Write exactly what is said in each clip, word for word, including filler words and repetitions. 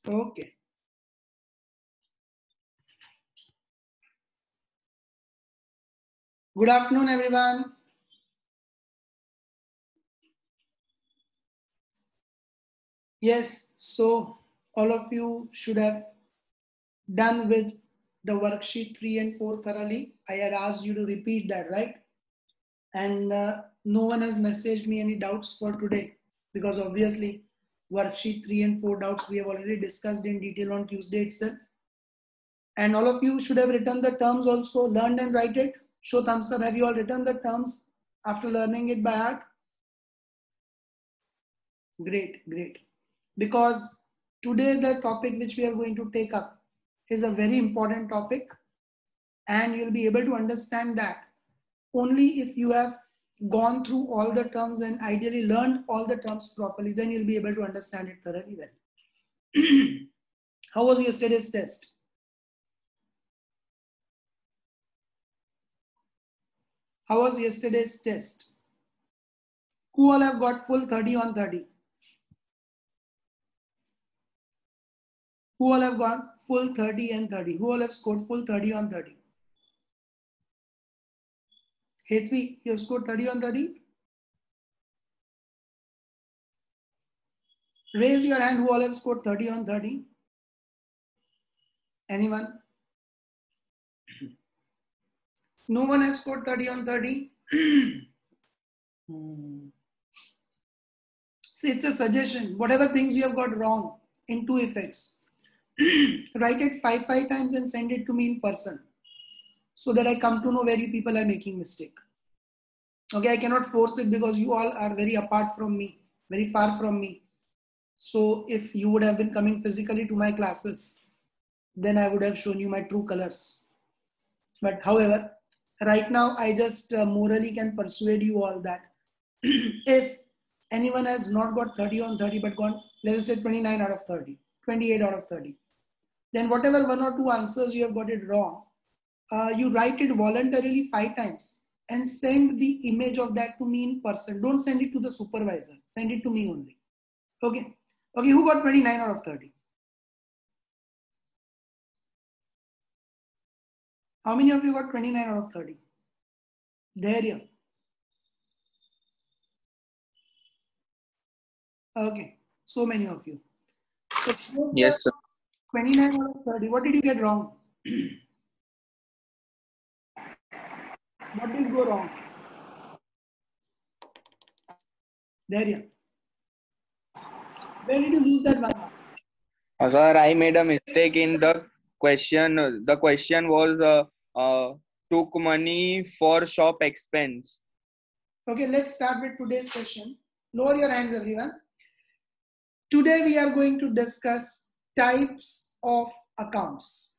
Okay. Good afternoon, everyone. Yes, so all of you should have done with the worksheet three and four thoroughly. I had asked you to repeat that, right? And uh, no one has messaged me any doubts for today because obviously worksheet three and four doubts we have already discussed in detail on Tuesday itself. And all of you should have written the terms also, learned and write it. Show thumbs up. Have you all written the terms after learning it by heart? Great, great. Because today the topic which we are going to take up is a very important topic, and you'll be able to understand that only if you have gone through all the terms and ideally learned all the terms properly, then you'll be able to understand it thoroughly well. How was yesterday's test? How was yesterday's test? Who all have got full thirty on thirty? Who all have got full thirty and thirty? Who all have scored full thirty on thirty? Hetvi, you have scored thirty on thirty? Raise your hand who all have scored thirty on thirty. Anyone? No one has scored thirty on thirty. hmm. See, it's a suggestion. Whatever things you have got wrong in two effects, write it five, five times and send it to me in person so that I come to know where you people are making mistake. Okay, I cannot force it because you all are very apart from me, very far from me. So if you would have been coming physically to my classes, then I would have shown you my true colors. But however, right now I just uh, morally can persuade you all that if anyone has not got thirty on thirty but gone, let us say twenty-nine out of thirty, twenty-eight out of thirty, then whatever one or two answers you have got it wrong, uh, you write it voluntarily five times and send the image of that to me in person. Don't send it to the supervisor, send it to me only. Okay. Okay, who got twenty-nine out of thirty? How many of you got twenty-nine out of thirty? There you. Okay, so many of you. So yes, sir. twenty-nine out of thirty. What did you get wrong? What did go wrong? There you. Where did you lose that one? Uh, sir, I made a mistake in the question. The question was uh, uh, took money for shop expense. Okay, let's start with today's session. Lower your hands, everyone. Today we are going to discuss types of accounts.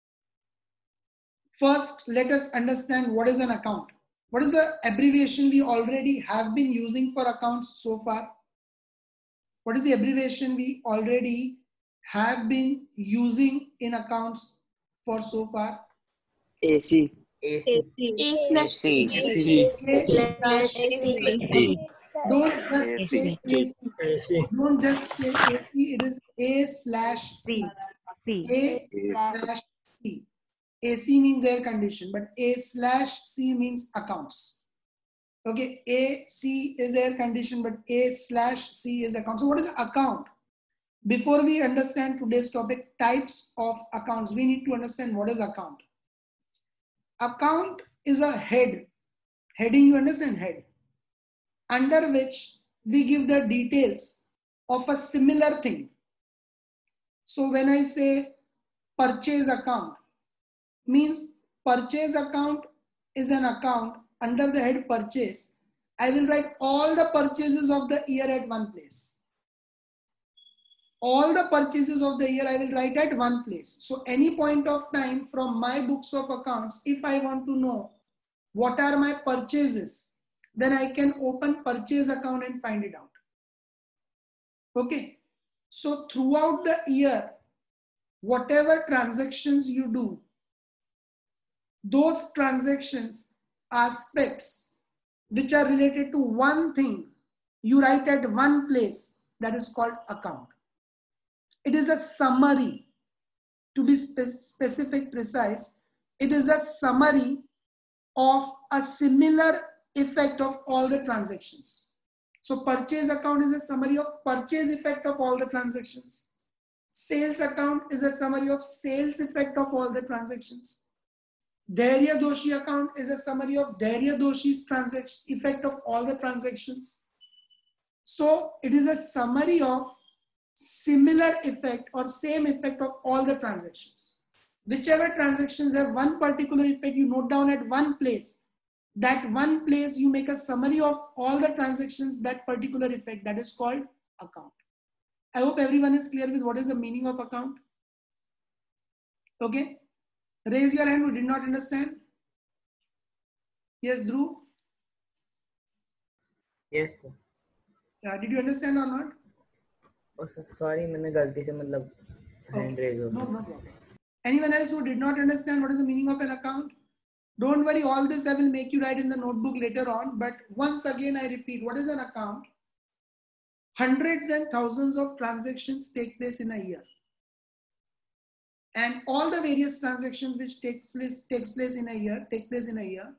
First, let us understand what is an account. What is the abbreviation we already have been using for accounts so far? What is the abbreviation we already have been using in accounts for so far? A C. A C. A slash C. A slash C. Don't just say A C. Don't just say A C. It is A slash C. A slash C. A C means air condition, but A slash C means accounts. Okay, A C is air condition, but A slash C is account. So what is account? Before we understand today's topic, types of accounts, we need to understand what is account. Account is a head. Heading, you understand head, under which we give the details of a similar thing. So when I say purchase account, means purchase account is an account under the head purchase. I will write all the purchases of the year at one place. All the purchases of the year I will write at one place. So any point of time from my books of accounts, if I want to know what are my purchases, then I can open purchase account and find it out. Okay. So throughout the year, whatever transactions you do, those transactions, aspects which are related to one thing, you write at one place, that is called account. It is a summary. To be spe specific, precise, it is a summary of a similar effect of all the transactions. So purchase account is a summary of purchase effect of all the transactions. Sales account is a summary of sales effect of all the transactions. Dhairya Doshi account is a summary of Dhairya Doshi's transaction effect of all the transactions. So it is a summary of similar effect or same effect of all the transactions. Whichever transactions have one particular effect, you note down at one place. That one place you make a summary of all the transactions, that particular effect, that is called account. I hope everyone is clear with what is the meaning of account. Okay. Raise your hand who did not understand. Yes, Dhruv? Yes, sir. Yeah, did you understand or not? Oh, sir, sorry, मैंने गलती से मतलब hand raise हो No, गया. no problem. Anyone else who did not understand what is the meaning of an account? Don't worry, all this I will make you write in the notebook later on. But once again, I repeat, what is an account? Hundreds and thousands of transactions take place in a year. And all the various transactions which take place, takes place in a year, take place in a year.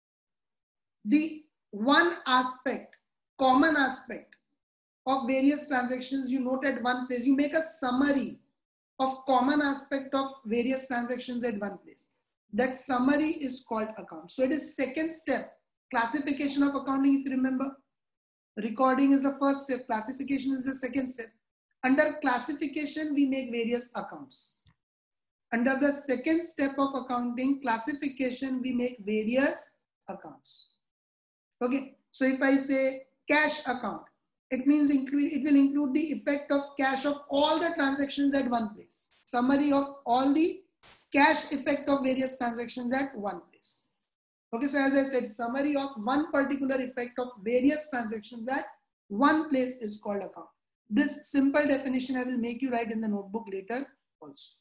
The one aspect, common aspect of various transactions you note at one place. You make a summary of common aspect of various transactions at one place. That summary is called account. So it is second step. Classification of accounting, if you remember. Recording is the first step. Classification is the second step. Under classification, we make various accounts. Under the second step of accounting, classification, we make various accounts. Okay. So if I say cash account, it means include, it will include the effect of cash of all the transactions at one place. Summary of all the cash effect of various transactions at one place. Okay, so as I said, summary of one particular effect of various transactions at one place is called account. This simple definition I will make you write in the notebook later also.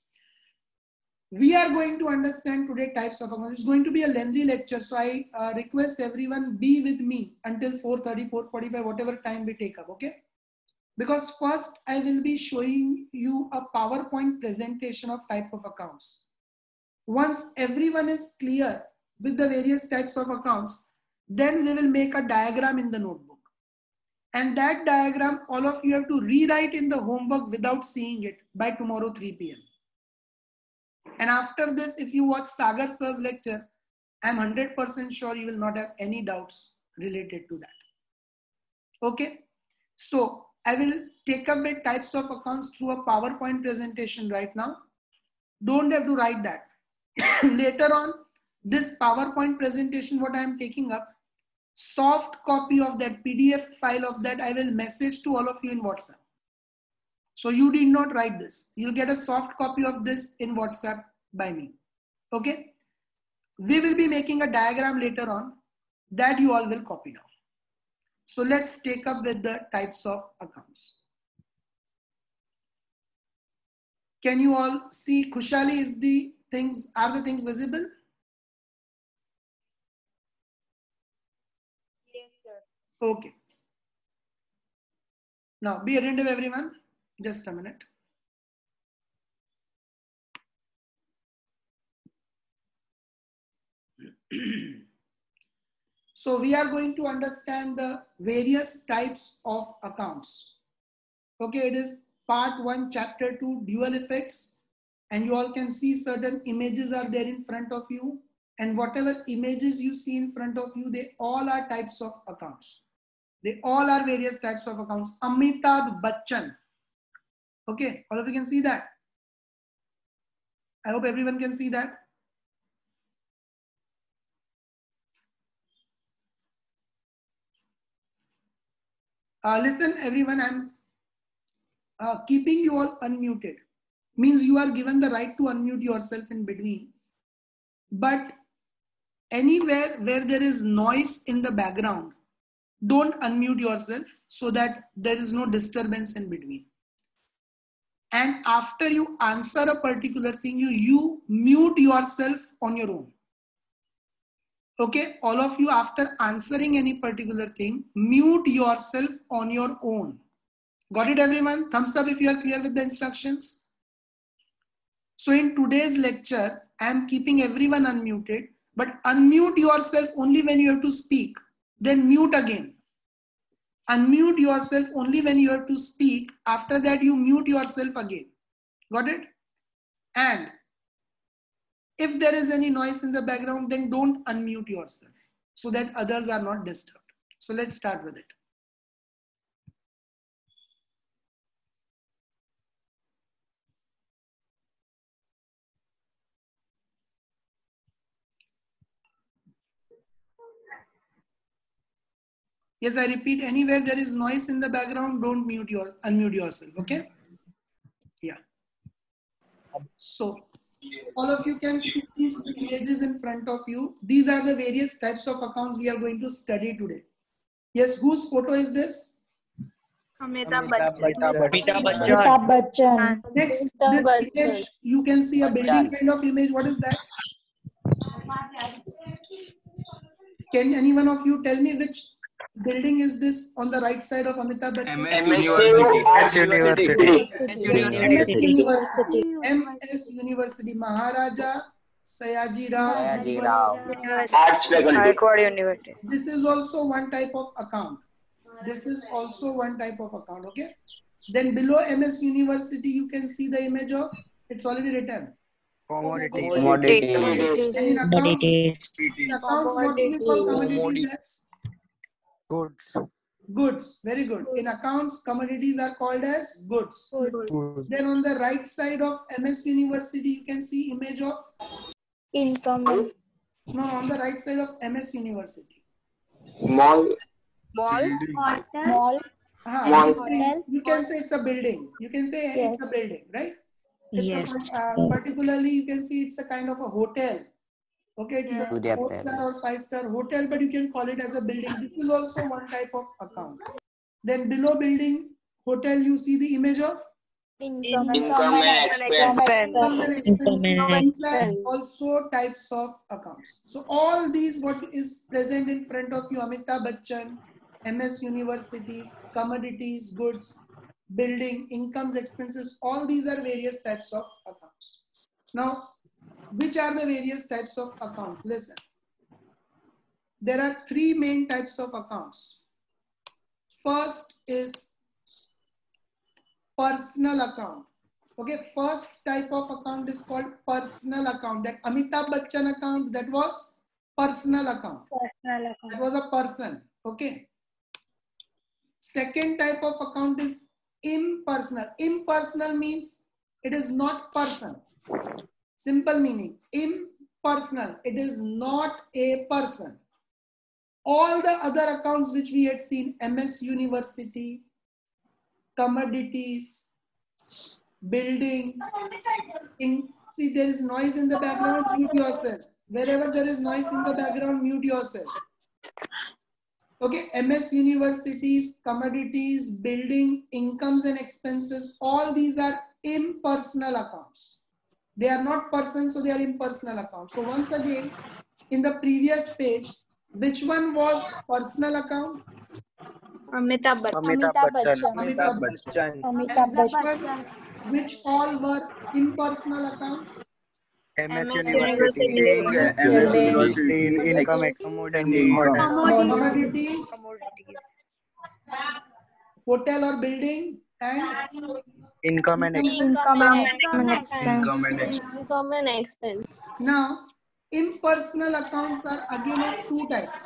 We are going to understand today types of accounts. It's going to be a lengthy lecture, so I uh, request everyone be with me until four thirty, four forty-five, whatever time we take up, okay? Because first I will be showing you a PowerPoint presentation of type of accounts. Once everyone is clear with the various types of accounts, then we will make a diagram in the notebook. And that diagram, all of you have to rewrite in the homework without seeing it by tomorrow three P M And after this, if you watch Sagar Sir's lecture, I'm one hundred percent sure you will not have any doubts related to that. Okay. So I will take up with types of accounts through a PowerPoint presentation right now. Don't have to write that. Later on, this PowerPoint presentation, what I am taking up, soft copy of that P D F file of that, I will message to all of you in WhatsApp. So you did not write this. You'll get a soft copy of this in WhatsApp by me. Okay. We will be making a diagram later on that you all will copy down. So let's take up with the types of accounts. Can you all see Khushali? Is the things, are the things visible? Yes, sir. Okay. Now be attentive everyone. Just a minute. So we are going to understand the various types of accounts. Okay, it is part one, chapter two, dual effects. And you all can see certain images are there in front of you. And whatever images you see in front of you, they all are types of accounts. They all are various types of accounts. Amitabh Bachchan. Okay, all of you can see that. I hope everyone can see that. Uh, listen, everyone, I'm uh, keeping you all unmuted. Means you are given the right to unmute yourself in between. But anywhere where there is noise in the background, don't unmute yourself so that there is no disturbance in between. And after you answer a particular thing, you, you mute yourself on your own. Okay, all of you, after answering any particular thing, mute yourself on your own. Got it, everyone? Thumbs up if you are clear with the instructions. So in today's lecture, I am keeping everyone unmuted, but unmute yourself only when you have to speak. Then mute again. Unmute yourself only when you have to speak. After that, you mute yourself again. Got it? And if there is any noise in the background, then don't unmute yourself so that others are not disturbed. So let's start with it. Yes, I repeat, anywhere there is noise in the background, don't mute your, unmute yourself, okay? Yeah. So, all of you can see these images in front of you. These are the various types of accounts we are going to study today. Yes, whose photo is this? Amitabh Bachchan. Amitabh Bachchan. Next, Amitabh this Bachchan. image, you can see a building kind of image. What is that? Can any one of you tell me which building is this on the right side of Amitabh Bachchan? M S University. M S University. M S University. Maharaja Sayaji Rao Sayaji Rao. Arts faculty. This is also one type of account. This is also one type of account, okay? Then below M S University, you can see the image of, it's already written. Commodities. Commodities. And in accounts, in accounts what do we call commodities as? Goods. Goods, very good. In accounts, commodities are called as goods. Then on the right side of M S University, you can see image of, Income. no, on the right side of M S University. Mall. Mall. Mall. Ah, Mall. building. You can say it's a building. You can say Yes. it's a building, right? It's Yes. a, uh, particularly, you can see it's a kind of a hotel. Okay, it's a Studio four Palace. star or five star hotel, but you can call it as a building. This is also one type of account. Then below building, hotel, you see the image of Income. Income and expense. income and Income expenses. and These are expense. also types of accounts. So all these what is present in front of you, Amitabh Bachchan, M S Universities, commodities, goods, building, incomes, expenses, all these are various types of accounts. Now, which are the various types of accounts? Listen. There are three main types of accounts. First is personal account. Okay, first type of account is called personal account. That Amitabh Bachchan account, that was personal account. Personal account. That was a person. Okay. Second type of account is impersonal. Impersonal means it is not person. Simple meaning. Impersonal. It is not a person. All the other accounts which we had seen, M S University, commodities, building, in, see there is noise in the background, mute yourself. Wherever there is noise in the background, mute yourself. Okay, M S Universities, commodities, building, incomes and expenses, all these are impersonal accounts. They are not persons, so they are impersonal accounts. So once again, in the previous page, which one was personal account? Amitabh Bachchan. Amitabh Bachchan. Amitabh Bachchan. Amitabh And which Bachchan. one, which all were impersonal accounts? M S M S University. University. M S Universities, University. income, commodities. Commodities, hotel or building, and Income and Income and expense. Income and expense. Income and expense. now impersonal accounts are again of two types.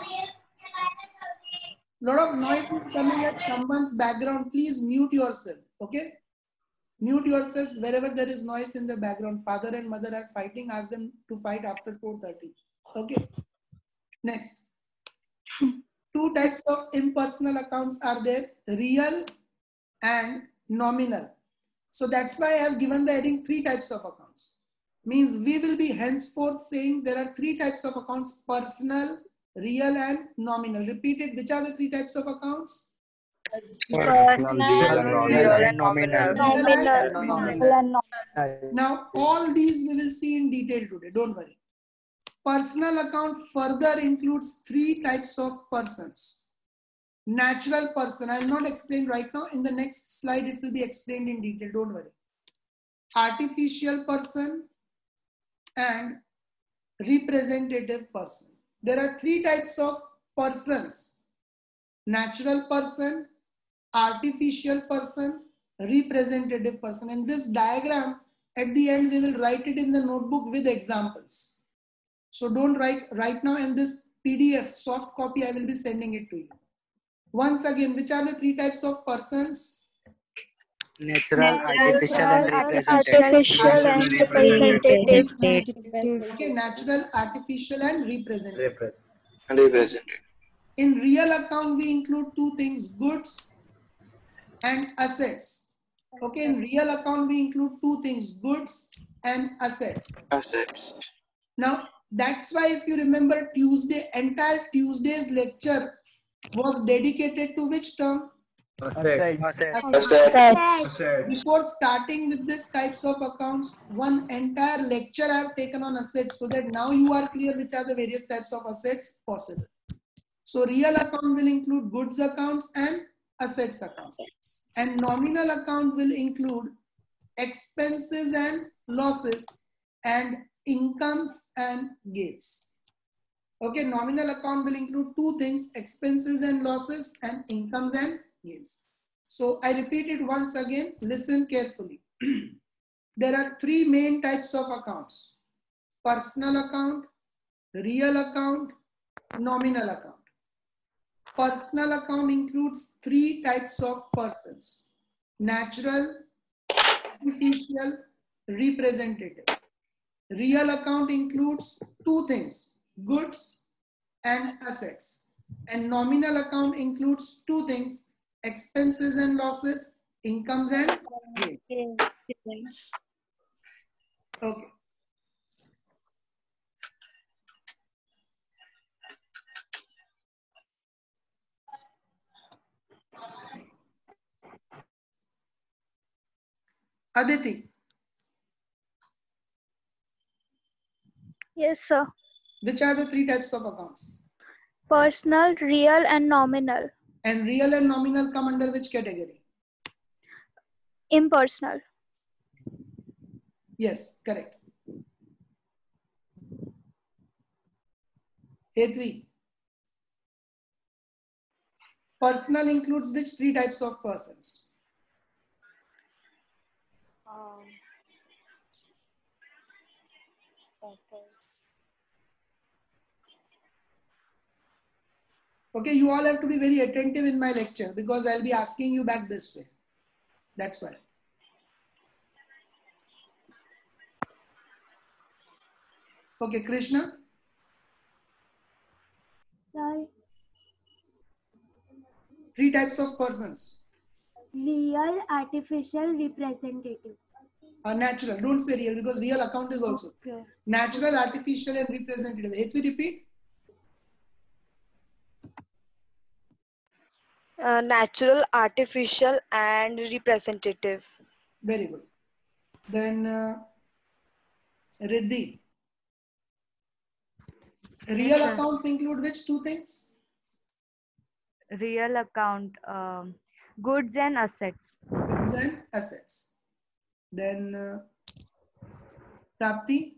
Lot of noise is coming at someone's background. Please mute yourself. Okay, mute yourself wherever there is noise in the background. Father and mother are fighting. Ask them to fight after four thirty. Okay. Next, two types of impersonal accounts are there: real and nominal. So that's why I have given the heading three types of accounts. Means we will be henceforth saying there are three types of accounts: personal, real and nominal. Repeat it. Which are the three types of accounts? Personal, real and nominal. Nominal. Now all these we will see in detail today. Don't worry. Personal account further includes three types of persons. natural person. I will not explain right now. In the next slide, it will be explained in detail. Don't worry. Artificial person and representative person. There are three types of persons: natural person, artificial person, representative person. And this diagram, at the end, we will write it in the notebook with examples. So don't write right now, and this P D F soft copy, I will be sending it to you. Once again, which are the three types of persons? Natural, artificial, and representative. Artificial and representative. Okay, natural, artificial, and representative. Representative. In real account, we include two things: goods and assets. Okay, in real account, we include two things: goods and assets. Assets. Now, that's why if you remember, Tuesday, entire Tuesday's lecture was dedicated to which term? Assets. Assets. Before starting with these types of accounts, one entire lecture I have taken on assets, so that now you are clear which are the various types of assets possible. So real account will include goods accounts and assets accounts. And nominal account will include expenses and losses and incomes and gains. Okay, nominal account will include two things: expenses and losses and incomes and gains. So I repeat it once again, listen carefully. There are three main types of accounts: personal account, real account, nominal account. Personal account includes three types of persons: natural, artificial, representative. Real account includes two things: goods and assets. And nominal account includes two things: expenses and losses, incomes and gains. Okay. Aditi, Yes, sir. which are the three types of accounts? Personal, real, and nominal. And real and nominal come under which category? Impersonal. Yes, correct. Hetvi, personal includes which three types of persons? Um, Okay, you all have to be very attentive in my lecture because I'll be asking you back this way. That's why. Okay, Krishna. Sir, Three types of persons. real, artificial, representative. Uh, natural. Don't say real because real account is also. Okay. Natural, artificial, and representative. Hetvi, repeat. Uh, natural, artificial, and representative. Very good. Then uh, Riddhi. Real sir. accounts include which two things? Real account, um, goods and assets. Goods and assets. Then uh, Prapti.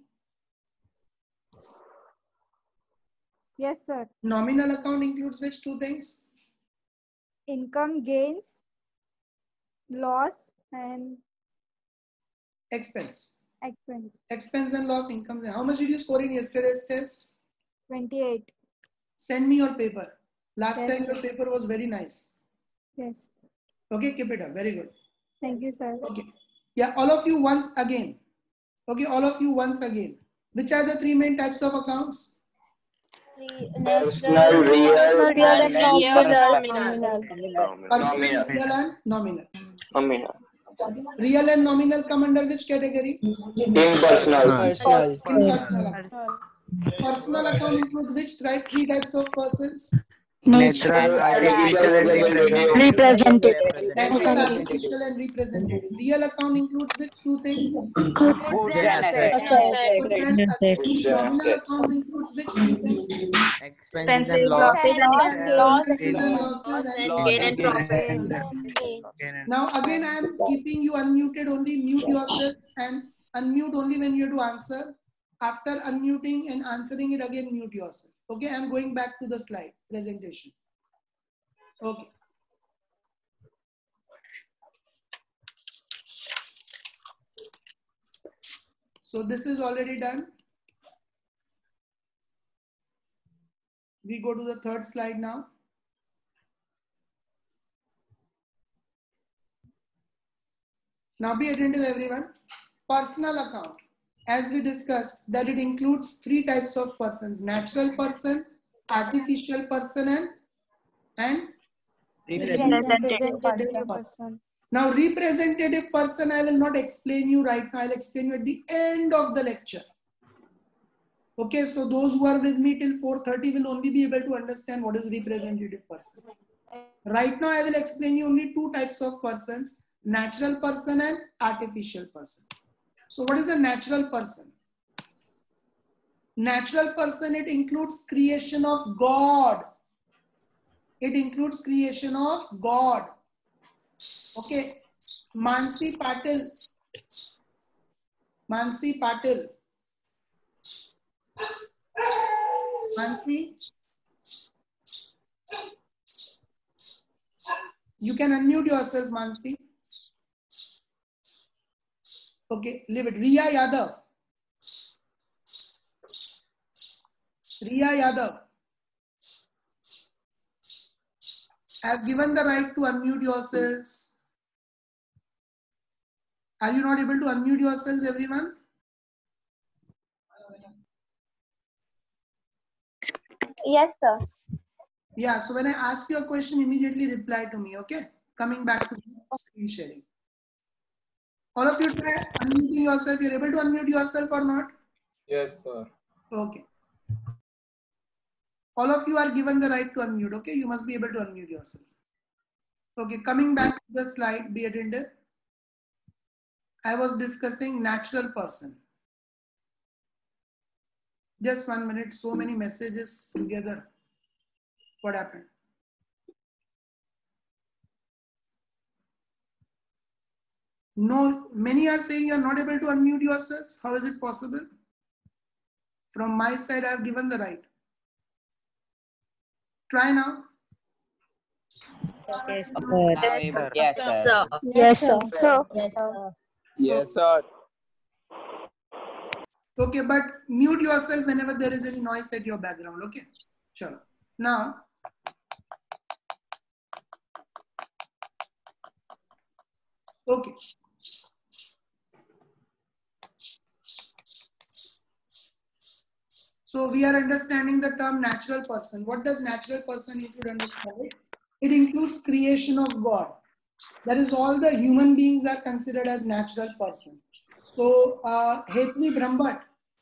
Yes, sir. Nominal account includes which two things? Income, gains, loss, and Expense. expense. Expense and loss, income. How much did you score in yesterday's test? twenty-eight. Send me your paper. Last Yes, time your sir. paper was very nice. Yes. Okay, keep it up. Very good. Thank you, sir. Okay. Yeah, all of you once again. Okay, all of you once again. Which are the three main types of accounts? Personal, real, Personal, real, and nominal. Personal, real, and nominal. nominal. Real and nominal come under which category? Impersonal. Impersonal account. Personal account include which right three types of persons? Natural, artificial, and representative. Representative. Natural, artificial, and representative. Real account includes which two things? Goods and assets. Goods and assets. Nominal accounts includes which two things? Expenses and losses. Expenses and losses and Gain and profit. now again I am keeping you unmuted, only mute yourself and unmute only when you have to answer. After unmuting and answering it again, mute yourself. Okay, I am going back to the slide presentation. Okay. So this is already done. We go to the third slide now. Now be attentive everyone. Personal account. As we discussed that it includes three types of persons: natural person, artificial person, and, and Representative person. now representative person I will not explain you right now. I'll explain you at the end of the lecture. Okay, so those who are with me till four thirty will only be able to understand what is representative person. Right now I will explain you only two types of persons: natural person and artificial person. So what is a natural person? Natural person, it includes creation of God. It includes creation of God. Okay. Mansi Patil. Mansi Patil. Mansi. You can unmute yourself, Mansi. Okay, leave it. Riya Yadav. Riya Yadav. I have given the right to unmute yourselves. Are you not able to unmute yourselves, everyone? Yes, sir. Yeah, so when I ask you a question, immediately reply to me, okay? Coming back to the screen sharing. All of you try unmuting yourself. You're able to unmute yourself or not? Yes, sir. Okay. All of you are given the right to unmute, okay? You must be able to unmute yourself. Okay, coming back to the slide, be attentive. I was discussing natural person. Just one minute, so many messages together. What happened? No, many are saying you are not able to unmute yourselves. How is it possible? From my side, I have given the right. Try now. Yes, Yes, sir. Yes, sir. So, Yes, sir. Okay, but mute yourself whenever there is any noise at your background. Okay, sure. Now, okay. So we are understanding the term natural person. What does natural person include? Understand it? It includes creation of God. That is, all the human beings are considered as natural person. So, uh, Hetvi Brahmbhat.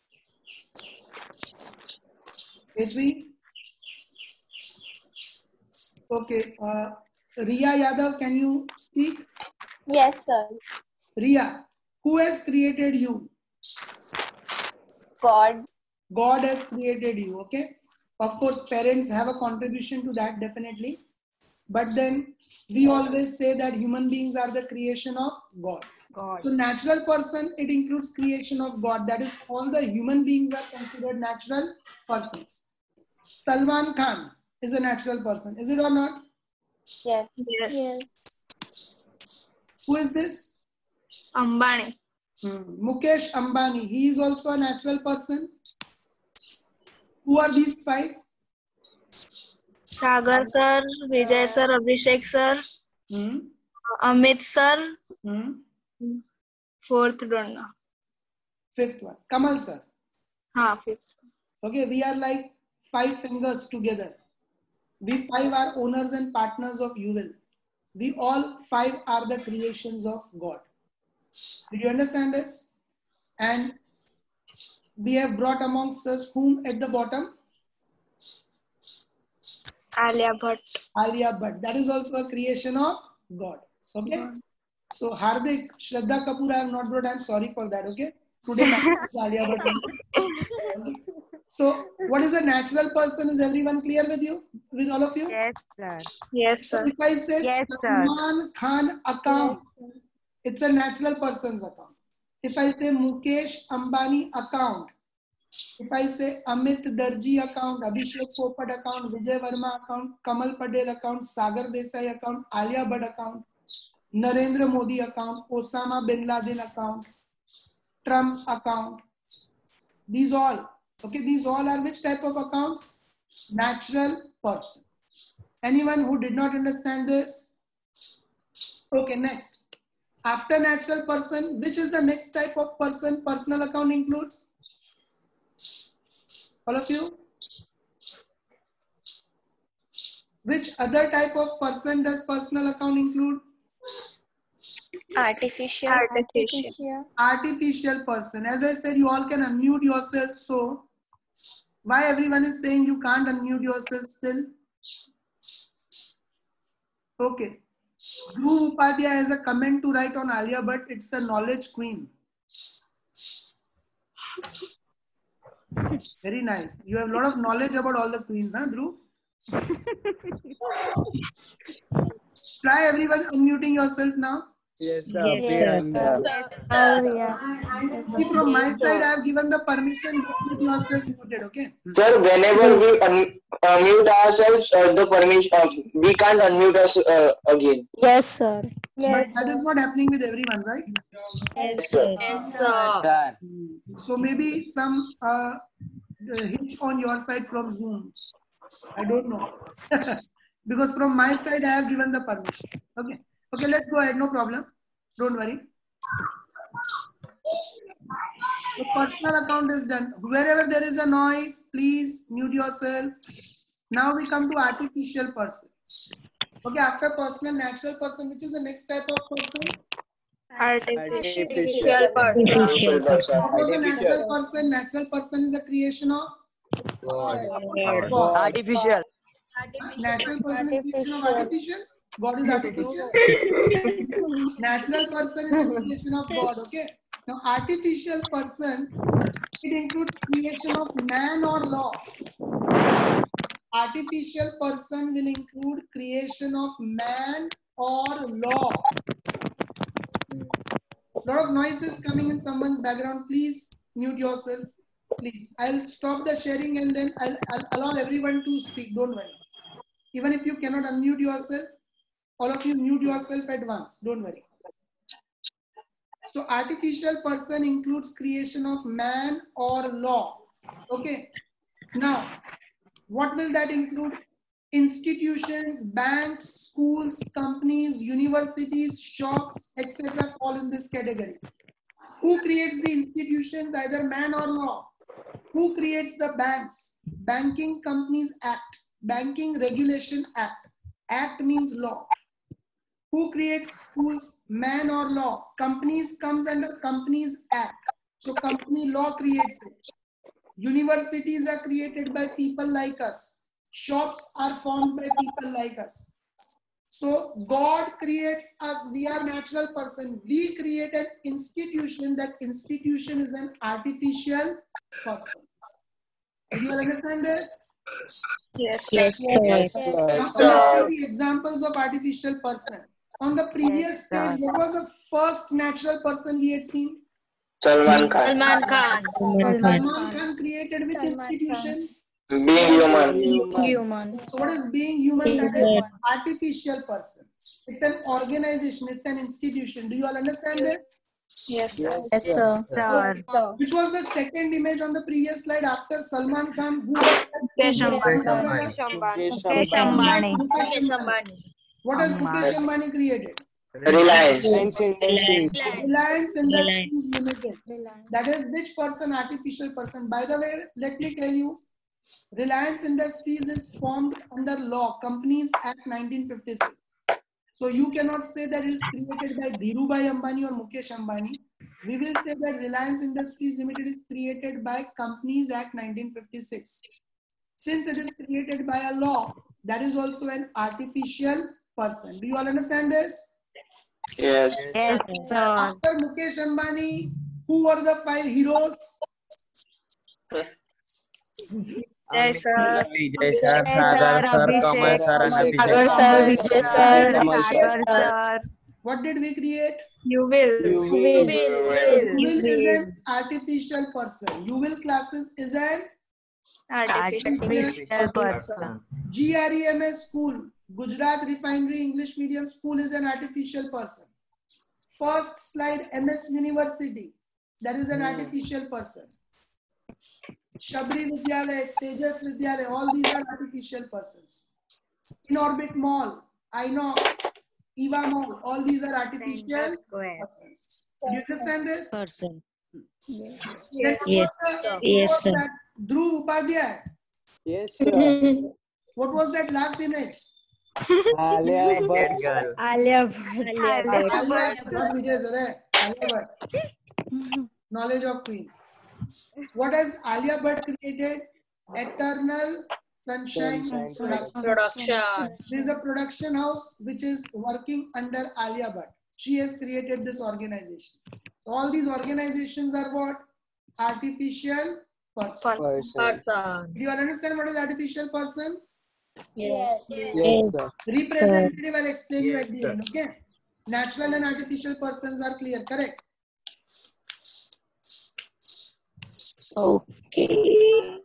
Hetvi. Okay. Uh, Riya Yadav, can you speak? yes, sir. Riya, who has created you? God. God has created you, okay? Of course, parents have a contribution to that, definitely. But then we always say that human beings are the creation of God. God. So natural person, it includes creation of God. That is, all the human beings are considered natural persons. Salman Khan is a natural person. Is it or not? Yes. Yes. Who is this? Ambani. Hmm. Mukesh Ambani. He is also a natural person. Who are these five? Sagar sir, Vijay sir, Abhishek sir, Hmm. Amit sir, Hmm. fourth don't know. Fifth one. Kamal sir. Ha, fifth. Okay, we are like five fingers together. We five are owners and partners of U Will. We all five are the creations of God. Did you understand this? And we have brought amongst us whom at the bottom? Alia Bhatt. Alia Bhatt. That is also a creation of God. Okay. So Hardik, Shraddha Kapoor, I have not brought. I am sorry for that. Okay. Today, Alia Bhatt. Okay. So, what is a natural person? Is everyone clear with you? With all of you? Yes, sir. Yes, So sir. if I say Yes, sir. Salman Khan account, it's a natural person's account. If I say Mukesh Ambani account, if I say Amit Darji account, Abhishek Popat account, Vijay Verma account, Kamal Patel account, Sagar Desai account, Alia Bhatt account, Narendra Modi account, Osama bin Laden account, Trump account, these all, okay, these all are which type of accounts? Natural person. Anyone who did not understand this? Okay, next. After natural person, which is the next type of person personal account includes? All of you? Which other type of person does personal account include? Artificial. Artificial. Artificial person. As I said, you all can unmute yourself. So, why everyone is saying you can't unmute yourself still? Okay. Dhruv Upadhyay has a comment to write on Alia Bhatt. It's a knowledge queen. Very nice. You have a lot of knowledge about all the queens, huh, Dhruv? Try everyone unmuting yourself now. Yes, sir. Yes, Priyanka. Oh, yeah. See, from my side, I have given the permission to keep yourself muted, okay? Sir, whenever we un- uh, mute ourselves, uh, the permission uh, we can't unmute us uh, again. Yes, sir. But that is not happening with everyone, right? Yes, sir. Sir. So maybe some uh, hitch on your side from Zoom. I don't know. Because from my side, I have given the permission. Okay. Okay, let's go ahead. No problem. Don't worry. The personal account is done. Wherever there is a noise, please mute yourself. Now we come to artificial person. Okay, after personal, natural person, which is the next type of person? Artificial. Artificial. Artificial person. What was a natural Artificial. person? Natural person is a creation of God. God. Artificial. Natural person is creation of artificial. God is artificial. Natural person is a creation of God. Okay. Now, artificial person, it includes creation of man or law. Artificial person will include creation of man or law. Lot of noises coming in someone's background. Please mute yourself. Please. I'll stop the sharing and then I'll, I'll allow everyone to speak. Don't worry. Even if you cannot unmute yourself, all of you mute yourself at once. Don't worry. So artificial person includes creation of man or law. Okay. Now, what will that include? Institutions, banks, schools, companies, universities, shops, et cetera fall in this category. Who creates the institutions, either man or law? Who creates the banks? Banking Companies Act, Banking Regulation Act. Act means law. Who creates schools, man or law? Companies comes under Companies Act. So company law creates it. Universities are created by people like us. Shops are formed by people like us. So God creates us. We are natural person. We create an institution. That institution is an artificial person. Do you understand this? Yes. Yes, Yes. sir. Now, let's see the examples of artificial person. On the previous page, what was the first natural person we had seen? Salman Khan. Salman Khan. Salman Khan created which institution? Being human. Human. So what is being human? That is artificial person. It's an organization. It's an institution. Do you all understand this? Yes, sir. Yes, sir. Sir. Which was the second image on the previous slide after Salman Khan? Who was Mukesh Ambani. Mukesh Mukesh Ambani. Ambani. Mukesh Ambani. What has Mukesh Ambani created? Reliance. Reliance Industries. Reliance Industries Limited. That is which person? Artificial person. By the way, let me tell you, Reliance Industries is formed under law, Companies Act nineteen fifty-six. So you cannot say that it is created by Dhirubhai Ambani or Mukesh Ambani. We will say that Reliance Industries Limited is created by Companies Act nineteen fifty-six. Since it is created by a law, that is also an artificial person. Do you all understand this? Yes. Yes, sir. After Mukesh Ambani, who were the five heroes? Yes, sir. Vijay sir, Sagar sir, Kamal sir, and Sagar Abhishek. sir, Vijay sir, Kamal sir. Sagar sir. What did we create? you will. You will. You will is an artificial person. You will classes is an Artificial person. G R E M S school, Gujarat Refinery English Medium School is an artificial person. First slide, M S University, that is an artificial person. Shabri Vidyalaya, Tejas Vidyalaya, all these are artificial persons. In Orbit Mall, Inox, Eva Mall, all these are artificial persons. Do you understand this? Person. Yes. Then who Yes. was the- who Yes, was sir. that? Dhruv Upadhyay. Yes, sir. What was that last image? Alia Bhatt. Girl. Alia Bhatt. Alia Bhatt, not Vijay sir, eh? Alia Bhatt. Knowledge of Queen. What has Alia Bhatt created? Eternal Sunshine Sunshine Production. Production. This is a production house which is working under Alia Bhatt. She has created this organization. All these organizations are what? Artificial person. Person. Person. Do you all understand what is artificial person? Yes. Yes, sir. Representative, I'll explain you at the Yes, end, okay? Natural and artificial persons are clear, correct? Okay.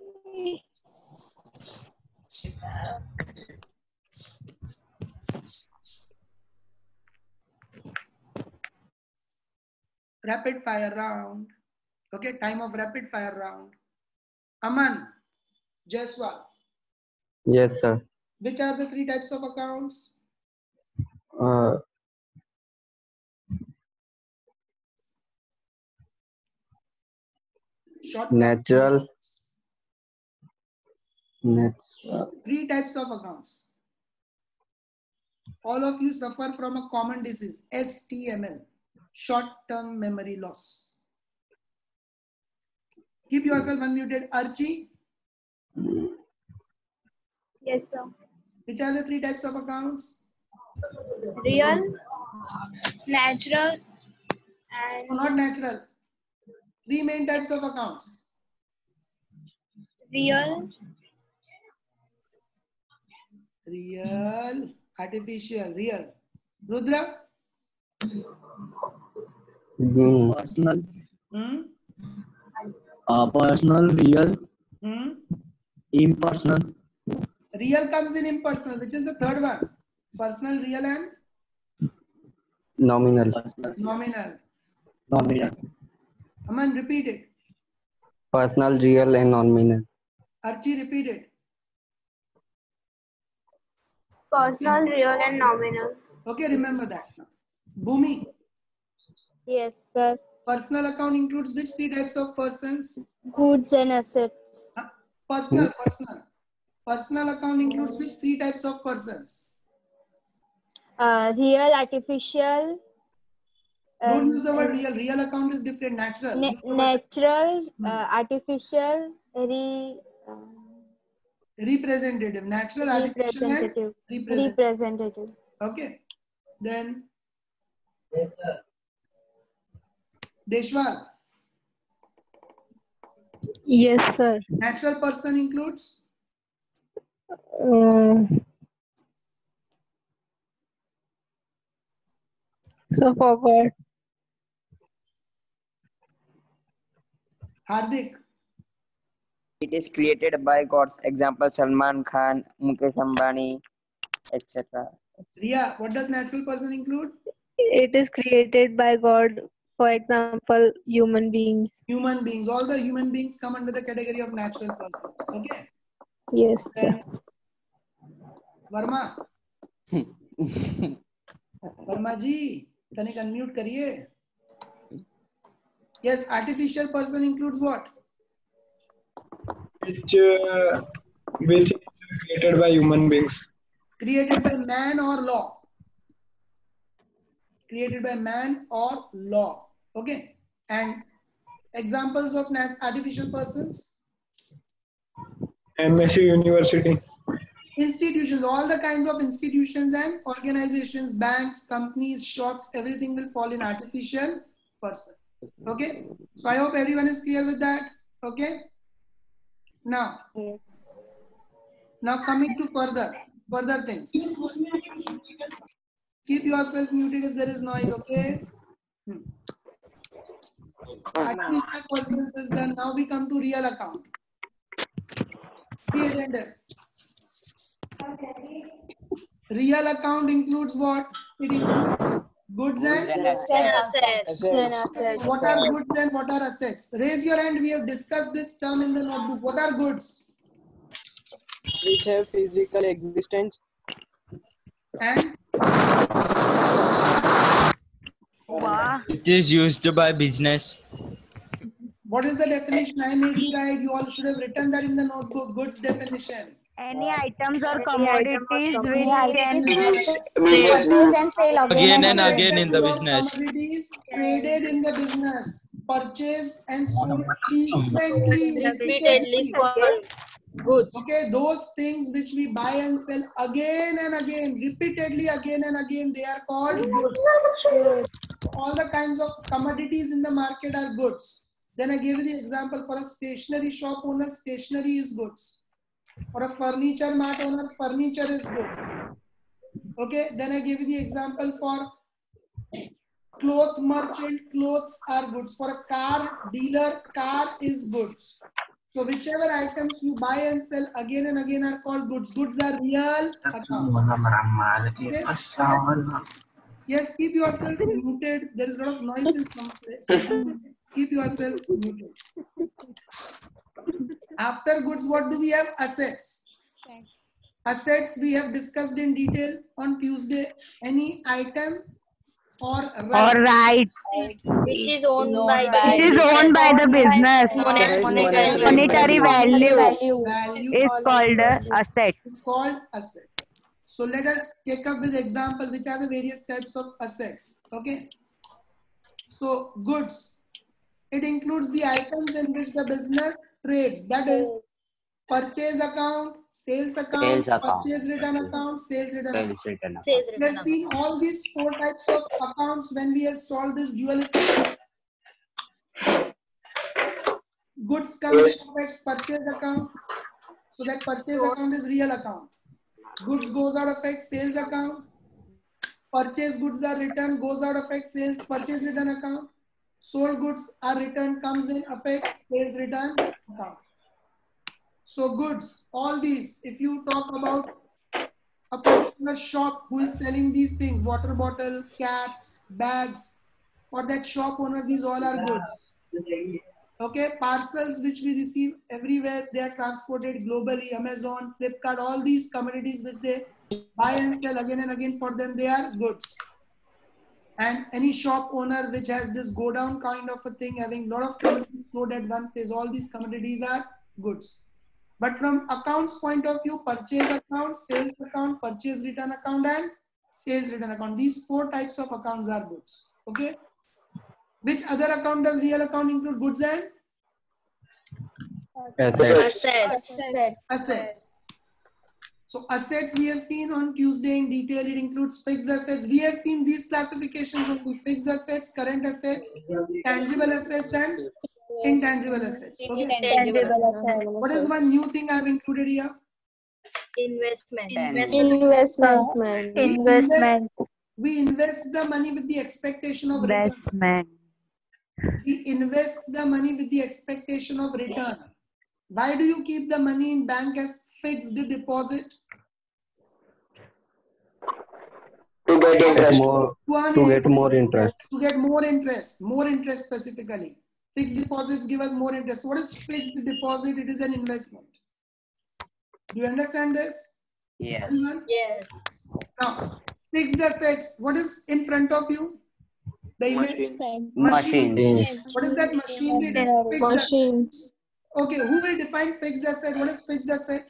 Rapid fire round. Okay, time of rapid fire round. Aman, Jaiswal, Yes, sir. which are the three types of accounts? Uh, Short natural. Natural. Three types of accounts. All of you suffer from a common disease, S T M L, short-term memory loss. Keep yourself unmuted. Archie, Yes, sir. which are the three types of accounts? Real, natural, No, and not natural. Three main types of accounts. real, Real, artificial, real. Rudra? Hmm. Personal. Hmm? Uh, personal, real, Hmm? impersonal. Real comes in impersonal, which is the third one. Personal, real, and Nominal. Personal. nominal. Nominal. Aman, repeat it. Personal, real, and nominal. Archie, repeat it. personal, real, and nominal. Okay, remember that now. Bhumi, Yes, sir. personal account includes which three types of persons? Goods and assets. Huh? Personal, personal. Personal account includes which three types of persons? Uh, real, artificial, Don't and, use the word and real. Real account is different. Natural. na- Use the word natural, Hmm. uh, artificial, re, uh, representative. Natural, artificial, and representative. representative. Representative. Okay. Then Deshwal, Yes, sir. natural person includes Uh, so forward. Hardik. It is created by gods. Example: Salman Khan, Mukesh Ambani, et cetera. Ria, what does natural person include? It is created by God. For example, human beings. Human beings. All the human beings come under the category of natural persons. Okay. Yes, sir. Then Verma. Verma ji, तनिक unmute करिए. Yes, artificial person includes what? Which, uh, which is created by human beings. Created by man or law. Created by man or law. Okay. And examples of nat- artificial persons? M S U University. Institutions, all the kinds of institutions and organizations, banks, companies, shops, everything will fall in artificial person. Okay. So I hope everyone is clear with that. Okay. Now, Yes. now coming to further, further things. Keep yourself muted if there is noise. Okay. Hmm. Artificial persons is done. Now we come to real account. Be attentive. Real account includes what? It includes goods and Assets. So what are goods and what are assets? Raise your hand. We have discussed this term in the notebook. What are goods? Which have physical existence. And Wow. It is used by business. what is the definition? I made you write. You all should have written that in the notebook. Goods definition. Any items or commodities which can Business And sale Again and Commodities again in the of business. Commodities traded in the business, purchased and sold frequently, Repeatedly called goods. Okay, those things which we buy and sell again and again, repeatedly again and again, they are called goods. So all the kinds of commodities in the market are goods. Then I gave you the example for a stationery shop owner, stationery is goods. For a furniture mart owner, furniture is goods. Okay, then I gave you the example for cloth merchant, clothes are goods. For a car dealer, car is goods. So whichever items you buy and sell again and again are called goods. Goods are real accounts. Okay? Yes, keep yourself muted. There is a lot of noise in some place. Keep yourself muted. After goods, what do we have? Assets. Assets we have discussed in detail on Tuesday. Any item or right. or right Which is owned by which is owned by the business. Monetary Monetary value Value is called a asset. It's called asset. So let us take up with example which are the various types of assets. Okay. So goods. It includes the items in which the business trades. That is purchase account, sales account, Sales account. purchase return account, sales return account. Sales return account. Sales We have return seen all these four types of accounts when we have solved this dual effect. Goods comes Yes. in affects purchase account. So that purchase account is real account. Goods goes out affects sales account. Purchase goods are returned, goes out affects sales, purchase return account. Sold goods are returned, comes in affects sales return account. So goods, all these, if you talk about a particular shop who is selling these things, water bottle, caps, bags, for that shop owner, these all are goods. Okay, parcels which we receive everywhere, they are transported globally, Amazon, Flipkart, all these commodities which they buy and sell again and again, for them, they are goods. And any shop owner which has this go down kind of a thing, having a lot of commodities stored at one place, all these commodities are goods. But from accounts point of view, purchase account, sales account, purchase return account, and sales return account. These four types of accounts are goods. Okay. Which other account does real account include? Goods and Assets. Assets. assets. So assets we have seen on Tuesday in detail. It includes fixed assets. We have seen these classifications of fixed assets, current assets, tangible assets, and intangible assets. Okay. Intangible assets. What is one new thing I've included here? Investment. Investment. We Investment. invest, we invest the money with the expectation of return. Investment. We invest the money with the expectation of return. Why do you keep the money in bank as fixed deposit? To get interest. More, To earn to get interest. more interest. To get more interest, more interest specifically. Fixed deposits give us more interest. What is fixed deposit? It is an investment. Do you understand this? Yes. Everyone? Yes. Now, fixed assets. What is in front of you? The image. Machines. What is that machine? It is fixed asset. Machines. Okay, who will define fixed asset? What is fixed asset?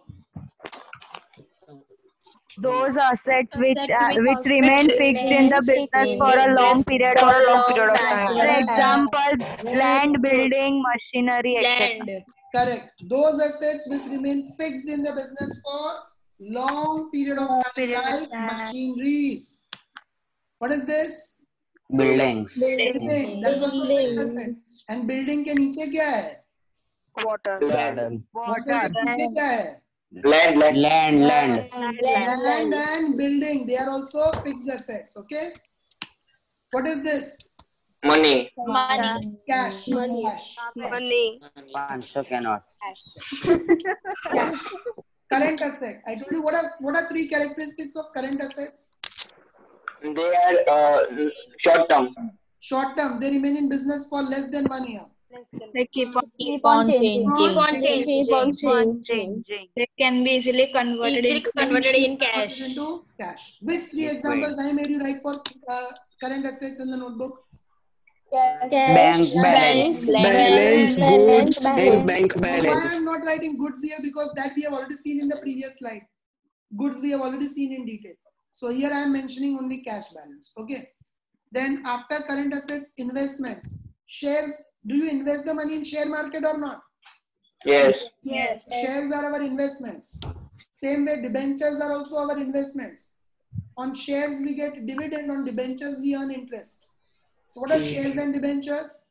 Those assets which Assets uh, which which remain which fixed in remain the fixed business in for a business long period for of a long time. time. For example, land, building, machinery, et cetera. Land. Correct. Those assets which remain fixed in the business for long period of time, like machineries. What is this? Buildings. Building. That is also fixed assets. And building के नीचे क्या है? Water. Land. Water के पीछे क्या है? Land, land. Land, land. Land and building, they are also fixed assets. Okay. What is this? Money. Money. Cash. Money. Cash. Money. Pancho cannot. Cash. Current asset. I told you what are what are three characteristics of current assets? They are uh, short term. Short term. They remain in business for less than one year. They keep on, Keep on changing. Keep on changing. Keep on changing. they can be easily converted Easily into converted in Converted cash. into cash. Which three Liquid. examples I made you write for uh, current assets in the notebook? Cash, Bank balance. Balance, goods, and bank So why balance. I'm not writing goods here? Because that we have already seen in the previous slide. Goods we have already seen in detail. So here I am mentioning only cash balance. Okay. Then after current assets, investments. Shares. Do you invest the money in share market or not? Yes. yes. Shares are our investments. Same way, debentures are also our investments. On shares we get dividend, on debentures we earn interest. So what are shares and debentures?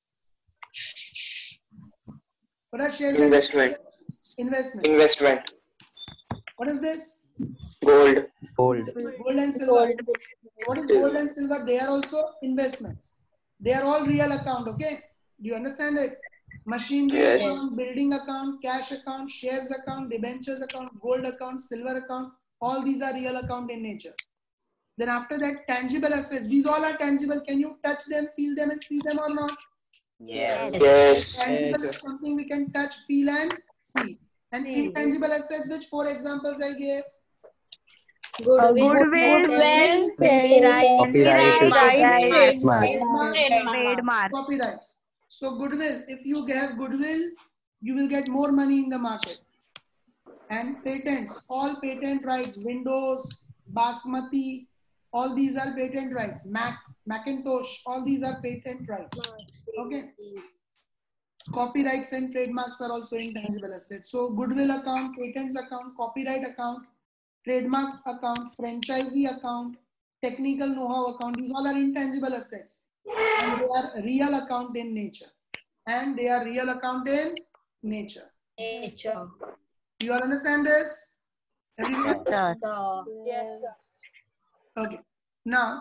What are shares Investment. and debentures? Investment. Investment. What is this? Gold. Gold. Gold and silver. What is gold and silver? They are also investments. They are all real account, okay? Do you understand it? Machinery Yes. account, building account, cash account, shares account, debentures account, gold account, silver account. All these are real account in nature. Then after that, tangible assets. These all are tangible. Can you touch them, feel them, and see them or not? Yes. Yes. Tangible is something we can touch, feel, and see. And intangible assets, which four examples I gave? Goodwill, Goodwill, copyright, Copyright. trademark, trademark. Copyrights. So goodwill, if you have goodwill, you will get more money in the market. And patents, all patent rights, Windows, Basmati, all these are patent rights. Mac, Macintosh, all these are patent rights. Okay. Copyrights and trademarks are also intangible assets. So goodwill account, patents account, copyright account, trademarks account, franchisee account, technical know-how account, these all are intangible assets. And they are real account in nature. And they are real account in nature. Nature. You all understand this? Everyone? So, yes, sir. Okay. Now,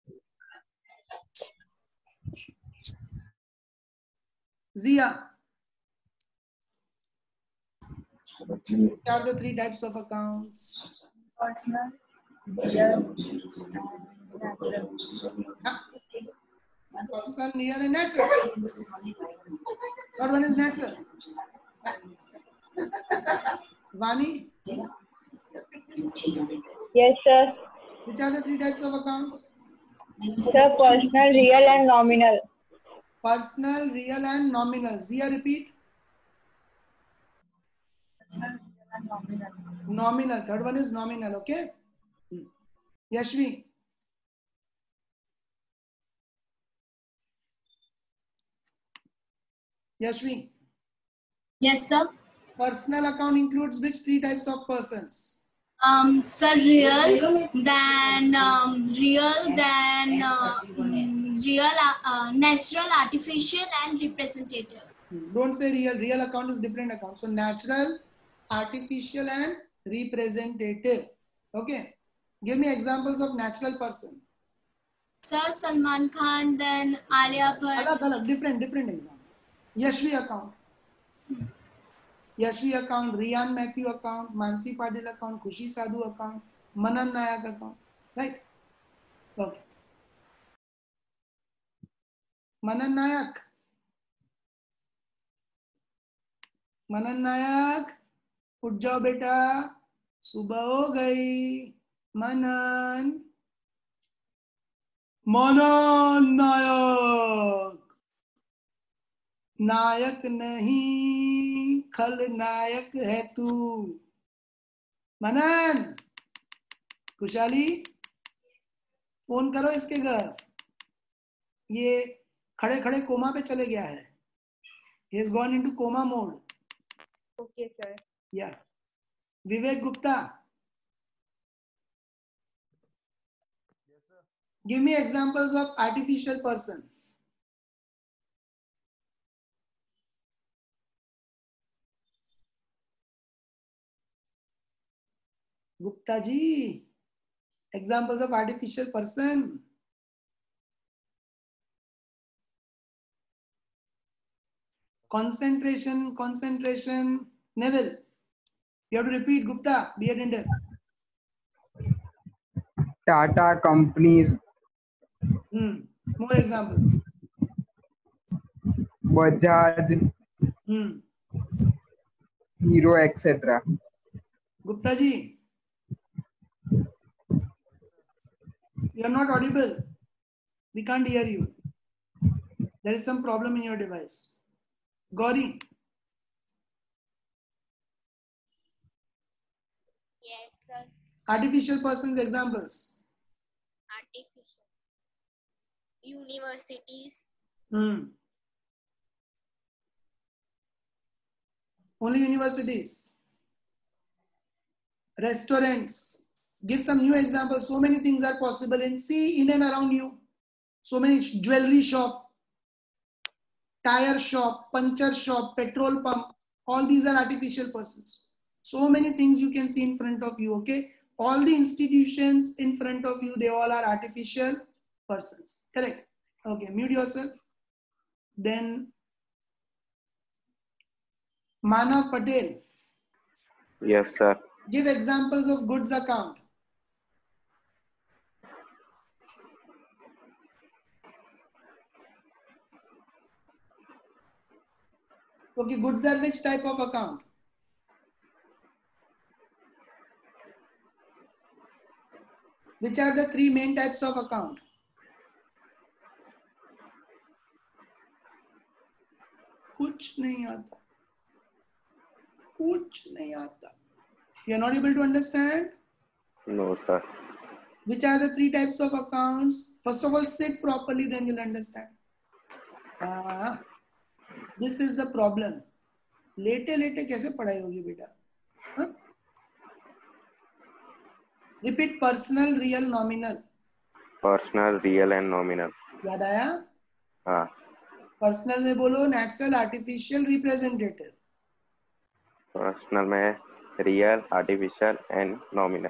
Zia, what are the three types of accounts? Personal, real, natural. Yeah. Personal, real, and natural. What one is natural? Vani, Yes, sir. which are the three types of accounts? Sir, personal, real, and nominal. Personal, real, and nominal. Zia, repeat. Nominal. Third one is nominal. Okay. Yashvi. Yashvi. Yes, sir. Personal account includes which three types of persons? Um, sir, real, then um, real, then uh, mm, real, uh, uh, natural, artificial, and representative. Don't say real. Real account is different account. So natural, artificial, and representative. Okay. Give me examples of natural person. Sir, Salman Khan, then Alia Bhatt. Alag, alag, different, different example. Yashvi account. Yashvi account, Rian Matthew account, Mansi Padil account, Khushi Sadhu account, Manan Nayak account. Right? Okay. Manan Nayak. Manan Nayak. उठ जाओ बेटा. सुबह हो गई. Manan. Manan Nayak. नायक नहीं खलनायक है तू. मनन, खुशहाली, फोन करो इसके घर. ये खड़े खड़े कोमा पे चले गया है. He has gone into coma mode. Okay, sir. Yeah. Vivek Gupta, Give me examples of artificial person. Gupta ji, examples of artificial person. Concentration, concentration. Neville, you have to repeat. Gupta, be attentive. Tata companies, Hmm. More examples. Bajaj, Hmm. Hero, et cetera. Gupta ji, you are not audible. We can't hear you. There is some problem in your device. Gauri, Yes, sir. artificial persons examples. Artificial. Universities. Hmm. Only universities. Restaurants. Give some new examples. So many things are possible in see in and around you. So many jewelry shop, tire shop, puncture shop, petrol pump. All these are artificial persons. So many things you can see in front of you. Okay. All the institutions in front of you, they all are artificial persons. Correct. Okay. Mute yourself. Then Manav Patel. Yes, sir. Give examples of goods account. Okay, goods are which type of account? Which are the three main types of account? कुछ नहीं आता. कुछ नहीं आता. You are not able to understand? No, sir. Which are the three types of accounts? First of all, sit properly, then you'll understand. Ah, this is the problem. लेटे लेटे कैसे पढ़ाई होगी बेटा? हाँ? Repeat personal, real, nominal. Personal, real and nominal. याद आया? हाँ. Personal में बोलो natural, artificial, representative. Personal में real, artificial and nominal.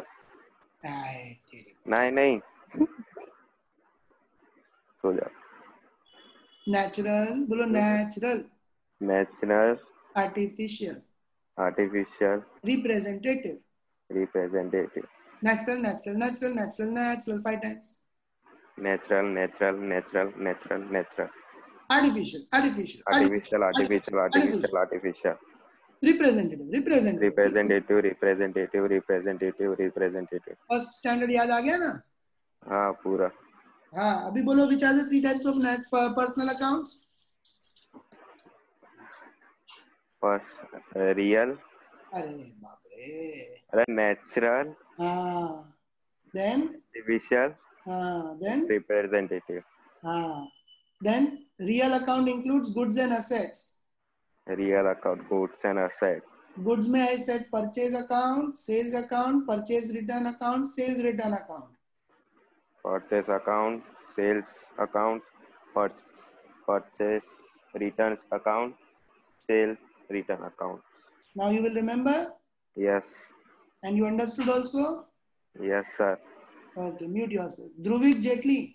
नहीं नहीं. सो जा. Natural, बोलो natural. Natural. Artificial. Artificial. Representative. Representative. Natural, natural, natural, natural, natural. Five times. Natural, natural, natural, natural, natural. Artificial, artificial, Artificial, artificial, artificial, artificial. Representative, representative. Representative, representative, representative, representative. First standard याद आ गया ना? हाँ पूरा. हाँ अभी बोलो which are the three types of net personal accounts? First, uh, real. अरे बाप रे. अरे natural. हाँ. Then. Artificial. हाँ. Then. Representative. हाँ. Then real account includes goods and assets. Real account, goods and assets. Goods में I said purchase account, sales account, purchase return account, sales return account. Purchase account, sales account, purchase returns account, sales return account. Now you will remember? Yes. And you understood also? Yes, sir. Okay, mute yourself. Dhruvik Jetli.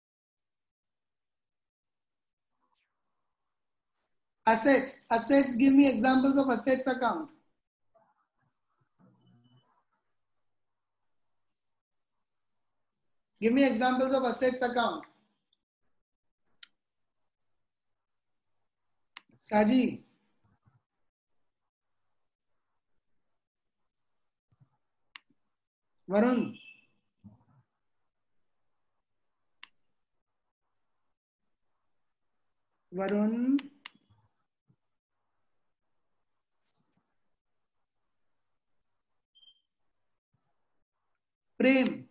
Assets. Assets, give me examples of assets account. Give me examples of assets account. Saji. Varun. Varun. Prem.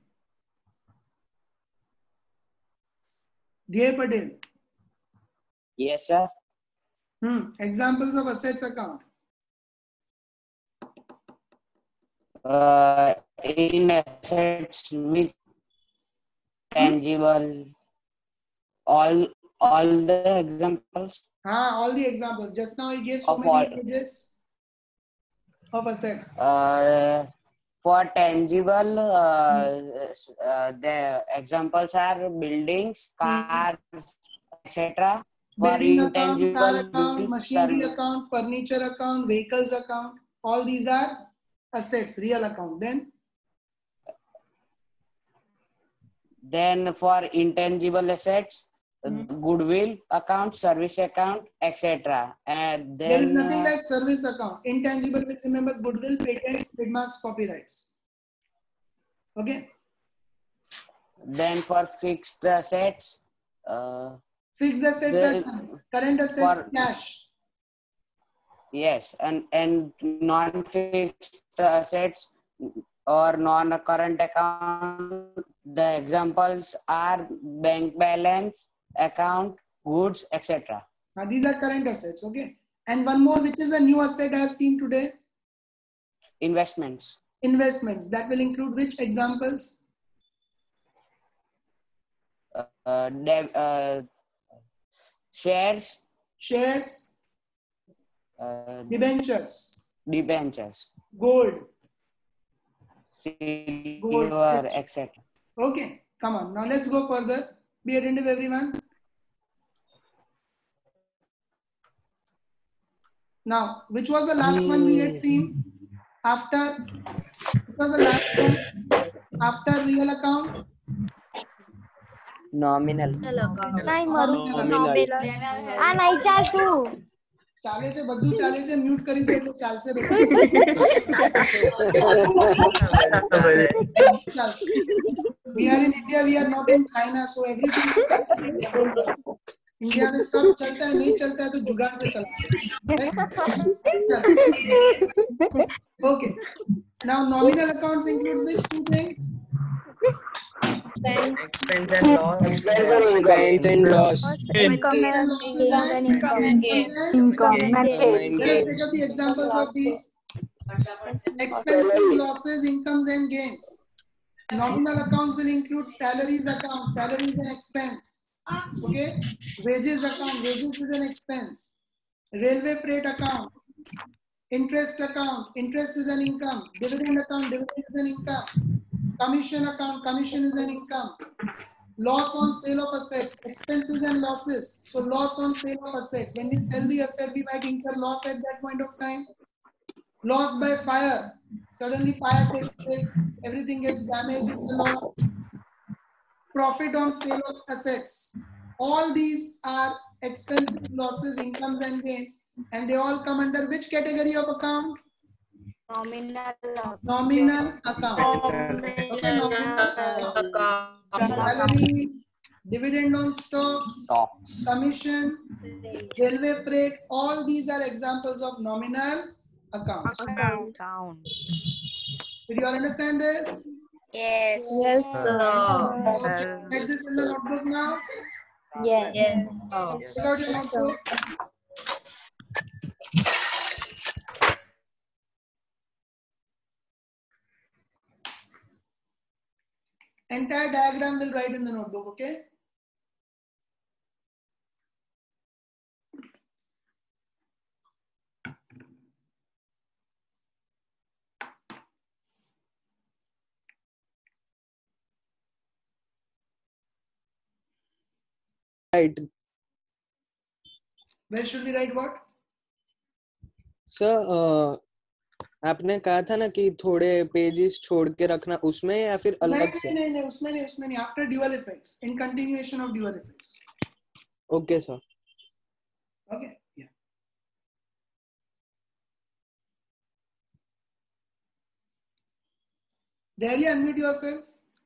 Dhey Patel. Yes, sir. Hmm. Examples of assets account. Uh, in assets, which tangible, all all the examples Ah, all the examples. Just now he gave so of many all. images of assets. Uh, for tangible, uh, uh, the examples are buildings, cars, et cetera. For Building account, car intangible, account, machinery service. account, furniture account, vehicles account. All these are assets, real account. Then Then for intangible assets, goodwill account, service account, et cetera. And there is then nothing uh, like service account. Intangible, which remember goodwill, patents, trademarks, copyrights. Okay. then for fixed assets, uh, Fixed assets the- are done. Current assets, for- cash. yes, and and non-fixed assets or non-current account. The examples are bank balance, account, goods, et cetera. Now these are current assets. Okay. And one more, which is a new asset I have seen today. Investments. Investments. That will include which examples? Uh, uh, dev- uh, shares, Shares, uh, debentures, debentures, gold. silver, et cetera. Okay, come on. Now let's go further. Be attentive, everyone. Now, which was the last one we had seen? After, it was the last one after real account. Nominal. नहीं मरू Nominal. आ नहीं चाल तू ચાલે છે બધું ચાલે છે મ્યુટ કરી દે એટલે ચાલશે બધું we are in India, we are not in China, so everything India में सब चलता है, नहीं चलता है तो जुगाड़ से चलता है. Okay, now nominal accounts includes which two things? Expense and loss. Expense and loss. income and income and gain Income and Let us gain. take up the examples of these. Expenses, losses, incomes and gains. Nominal accounts will include salaries account, salaries and expense. Okay, wages account, wages is an expense. Railway freight account, interest account, interest is an income. Dividend account, dividend is an income. Commission account, commission is an income. Loss on sale of assets, expenses and losses. So loss on sale of assets. When we sell the asset, we might incur loss at that point of time. Loss by fire. Suddenly fire takes place, everything gets damaged, it's a loss. Profit on sale of assets. All these are expenses, losses, incomes and gains. And they all come under which category of account? nominal Nominal account. Okay, nominal account. Salary, dividend on stocks, Stocks. commission, railway freight, all these are examples of nominal accounts. account Did you all understand this? yes Yes, sir. Okay, write this in the notebook now. Yes. yes Take out your notebook. Entire diagram will write in the notebook, okay? Right. Where should we write what? Sir आपने कहा था ना कि थोड़े pages छोड़ के रखना उसमें या फिर नहीं अलग से? नहीं नहीं नहीं उसमें नहीं उसमें नहीं after dual effects in continuation of dual effects. Okay sir. Okay. Yeah. Daria, unmute yourself.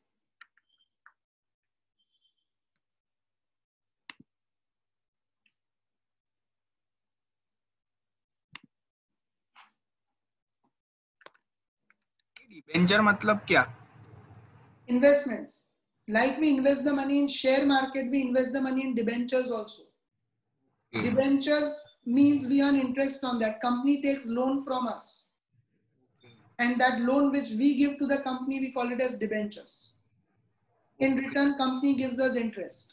Debenture मतलब क्या? Investments. Like we invest the money in share market, we invest the money in debentures also. Debentures means we earn interest on that. Company takes loan from us. And that loan which we give to the company, we call it as debentures. In return, company gives us interest.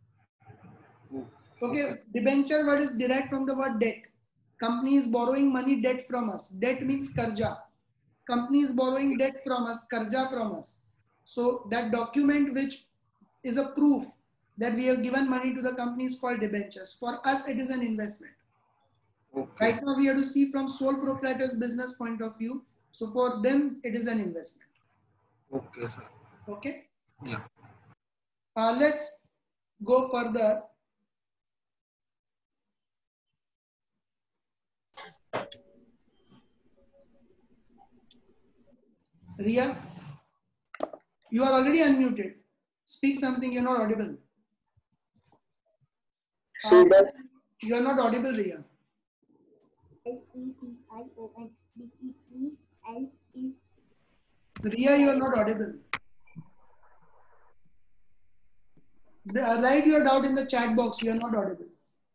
Okay, debenture word is derived from the word debt. Company is borrowing money, debt from us. Debt means karja. Company is borrowing debt from us, karja from us. So that document which is a proof that we have given money to the company is called debentures. For us, it is an investment. Okay. Right now, we have to see from sole proprietor's business point of view. So for them, it is an investment. Okay, sir. Okay. Yeah. Uh, let's go further. Ria, you are already unmuted. Speak something, you're not audible. Uh, you are not audible, Ria. Ria, you are not audible. The, write your doubt in the chat box, you are not audible.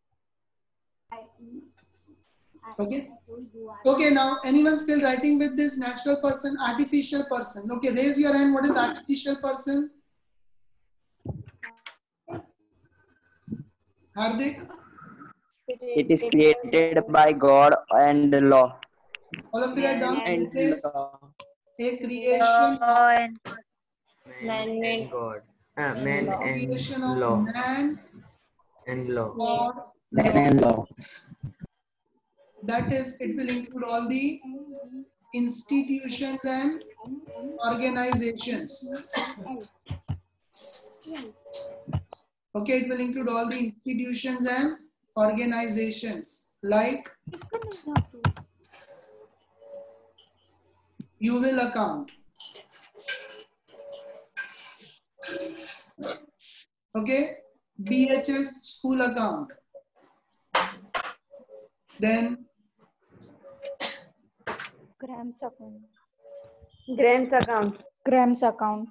Okay. Okay, now anyone still writing with this natural person, artificial person? Okay, raise your hand. What is artificial person? Hardik? It is created by God and law. All of you write down. And It is law. a creation of Man and God. Ah, man a and creation of law. man And law. or Man and law. that is, it will include all the institutions and organizations. Okay, it will include all the institutions and organizations like you will account. Okay, B H S school account. Then Grams account. Grams account. Grams account.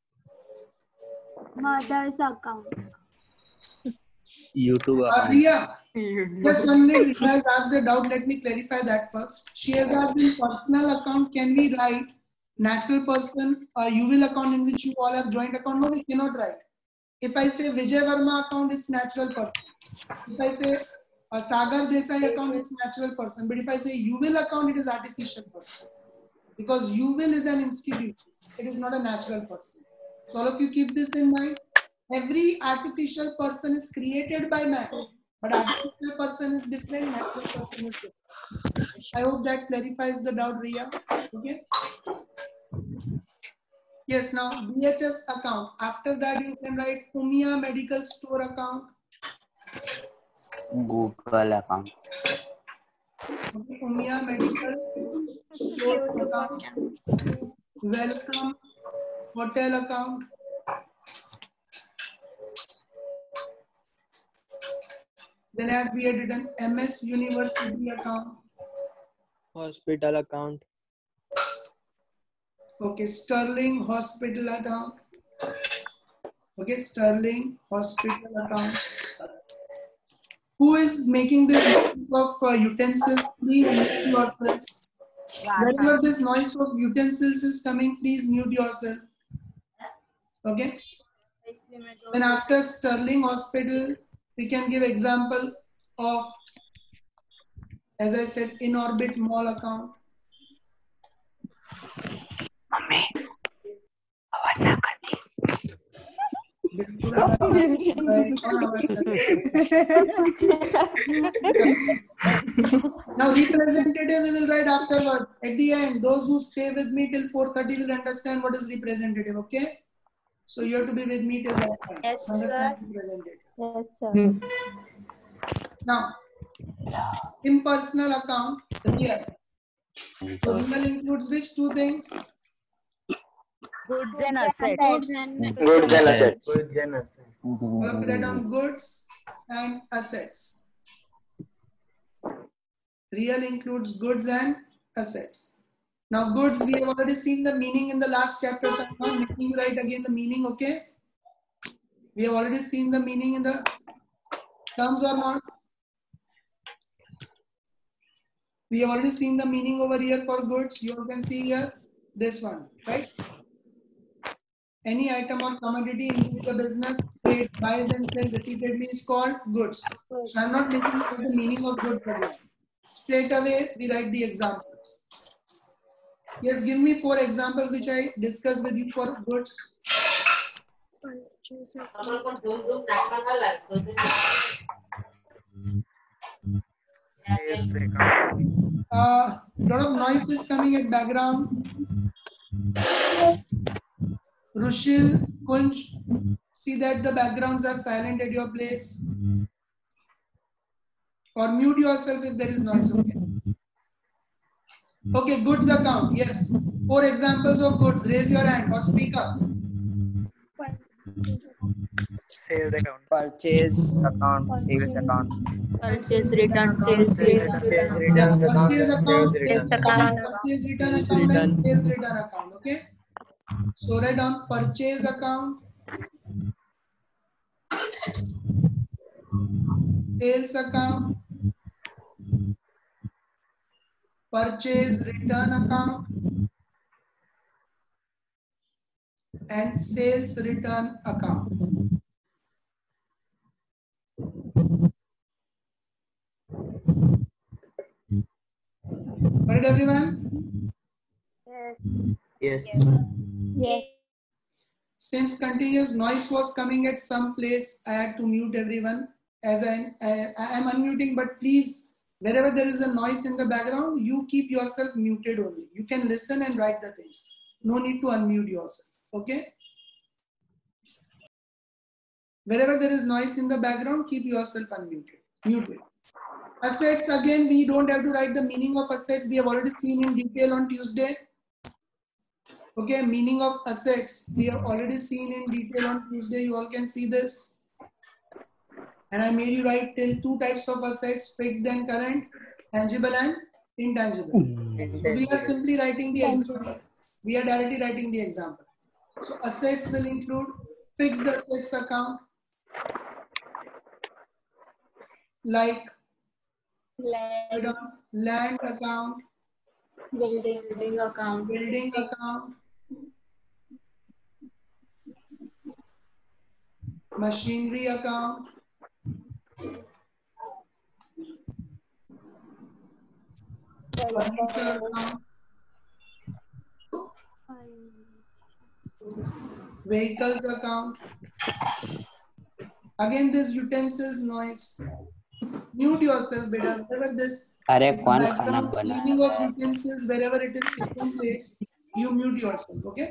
Mother's account. YouTube uh, account. Ria, just one minute. Ria has asked a doubt. Let me clarify that first. She has asked in personal account, can we write natural person, uh, you will account in which you all have joint account? No, we cannot write. If I say Vijay Verma account, it's natural person. If I say a Sagar Desai account, it's natural person. But if I say you will account, it is artificial person. Because you will is an institution. It is not a natural person. So all of you keep this in mind. Every artificial person is created by man. But artificial person is different, natural person is different. I hope that clarifies the doubt, Ria. Okay. Yes, now B H S account. After that, you can write Umia medical store account. Google account. Okay, Umia medical store account. Welcome hotel account. Then as we had written M S University account. Hospital account. Okay, Sterling Hospital account. Okay, Sterling Hospital account. Who is making this noise of uh, utensils? Please mute yourself. Whenever this noise of utensils is coming, please mute yourself. Okay. Then after Sterling Hospital, we can give example of, as I said, In Orbit Mall account. Now representative we will write afterwards. At the end, those who stay with me till four thirty will understand what is representative. Okay, so you have to be with me till that time. Yes, Understand sir. representative. Yes, sir. Hmm. Now, impersonal account, real. So real includes which two things? Goods and assets. Goods and assets. Goods and assets. Write down goods and assets. Real includes goods and assets. Now goods, we have already seen the meaning in the last chapter, so I'm not making you write again the meaning, okay? We have already seen the meaning in the terms or not? We have already seen the meaning over here for goods. You can see here this one, right? any item or commodity in which the business trade buys and sells repeatedly is called goods. So I'm not making the meaning of goods again. Straight away, we write the examples. Yes, give me four examples which I discussed with you for goods. Uh, lot of noise is coming at background. Rushil, Kunj, see that the backgrounds are silent at your place. Or mute yourself if there is noise. Okay. Okay, goods account. Yes. Four examples of goods. Raise your hand or speak up. Sales account. Purchase account. Sales account. Purchase return, sales return. Yeah, purchase account, sales account, purchase return account, and sales return account. Okay. So write down purchase account, sales account, purchase return account, and sales return account. Got it, everyone? Yes. Yes. Since continuous noise was coming at some place, I had to mute everyone. As I, I, I am unmuting, but please, wherever there is a noise in the background, you keep yourself muted only. You can listen and write the things. No need to unmute yourself. Okay? Wherever there is noise in the background, keep yourself unmuted. Muted. Assets, again, we don't have to write the meaning of assets. We have already seen in detail on Tuesday. Okay, meaning of assets, we have already seen in detail on Tuesday. You all can see this. And I made you write till two types of assets, fixed and current, tangible and intangible. So we are simply writing the examples. We are directly writing the example. So assets will include fixed assets account, like Land, land account, building, building account, building account, machinery account, furniture account, vehicles account. Again, this utensils noise. Mute yourself, beta. Wherever this अरे कौन खाना background बना cleaning of utensils, wherever it is taking place, you mute yourself. Okay.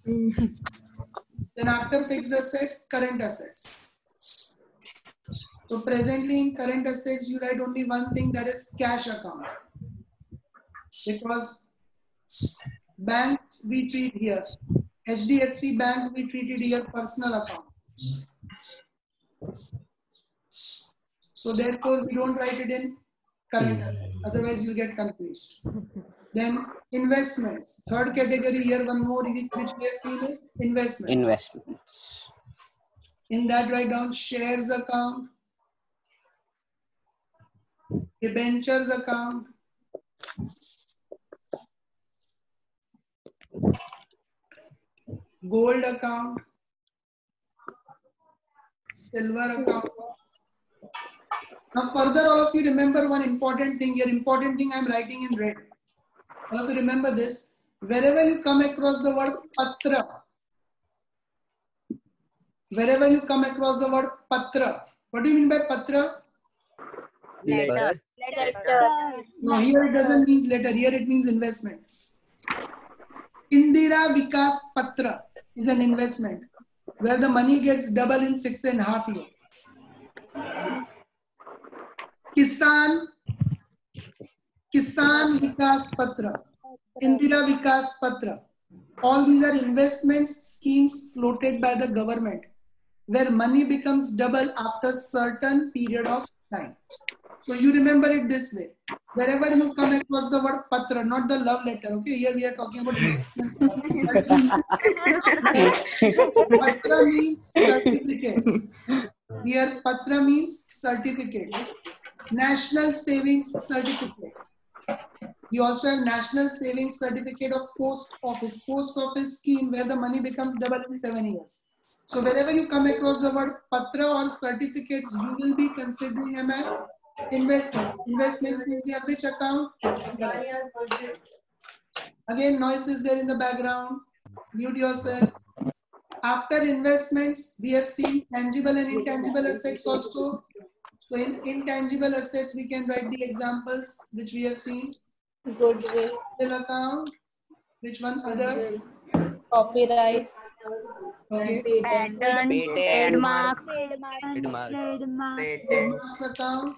Then after fixed assets, current assets. So presently in current assets, you write only one thing, that is cash account. Because banks we treat here. H D F C Bank we treated here personal account. So therefore we don't write it in current asset. Otherwise you'll get confused. Then investments. Third category here, one more which we have seen is investments. Investments. In that write down shares account, debentures account, gold account, silver account. Now further, all of you remember one important thing here. Important thing I am writing in red. All of you remember this. Wherever you come across the word patra, wherever you come across the word patra, what do you mean by patra? Letter. letter, No, here it doesn't mean letter. Here it means investment. Indira Vikas Patra is an investment where the money gets double in six and a half years. Kisan, Kisan Vikas Patra, Indira Vikas Patra. All these are investment schemes floated by the government where money becomes double after certain period of time. So you remember it this way. Wherever you come across the word patra, not the love letter, okay? Here we are talking about patra means certificate. Here patra means certificate. National savings certificate. You also have National Savings Certificate of Post Office, Post Office scheme where the money becomes double in seven years. So wherever you come across the word patra or certificates, you will be considering them as investments. Investments means they are which account? Again, noise is there in the background. Mute yourself. After investments, we have seen tangible and intangible assets also. So in intangible assets, we can write the examples which we have seen. Goodwill. Goodwill account. Which one? Others? Copyright. Okay. Patent, Trademark. trademark, Trademark. trademark, Trademarks account.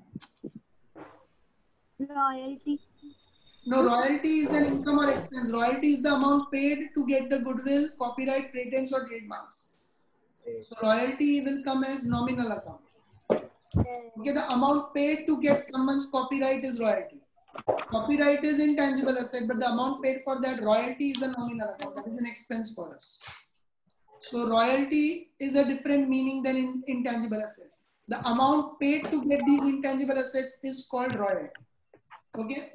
royalty, No, royalty is an income or expense. Royalty is the amount paid to get the goodwill, copyright, patents, or trademarks. So royalty will come as nominal account. Okay, the amount paid to get someone's copyright is royalty. Copyright is intangible asset, but the amount paid for that royalty is a nominal account. That is an expense for us. So royalty is a different meaning than in intangible assets. The amount paid to get these intangible assets is called royalty. Okay.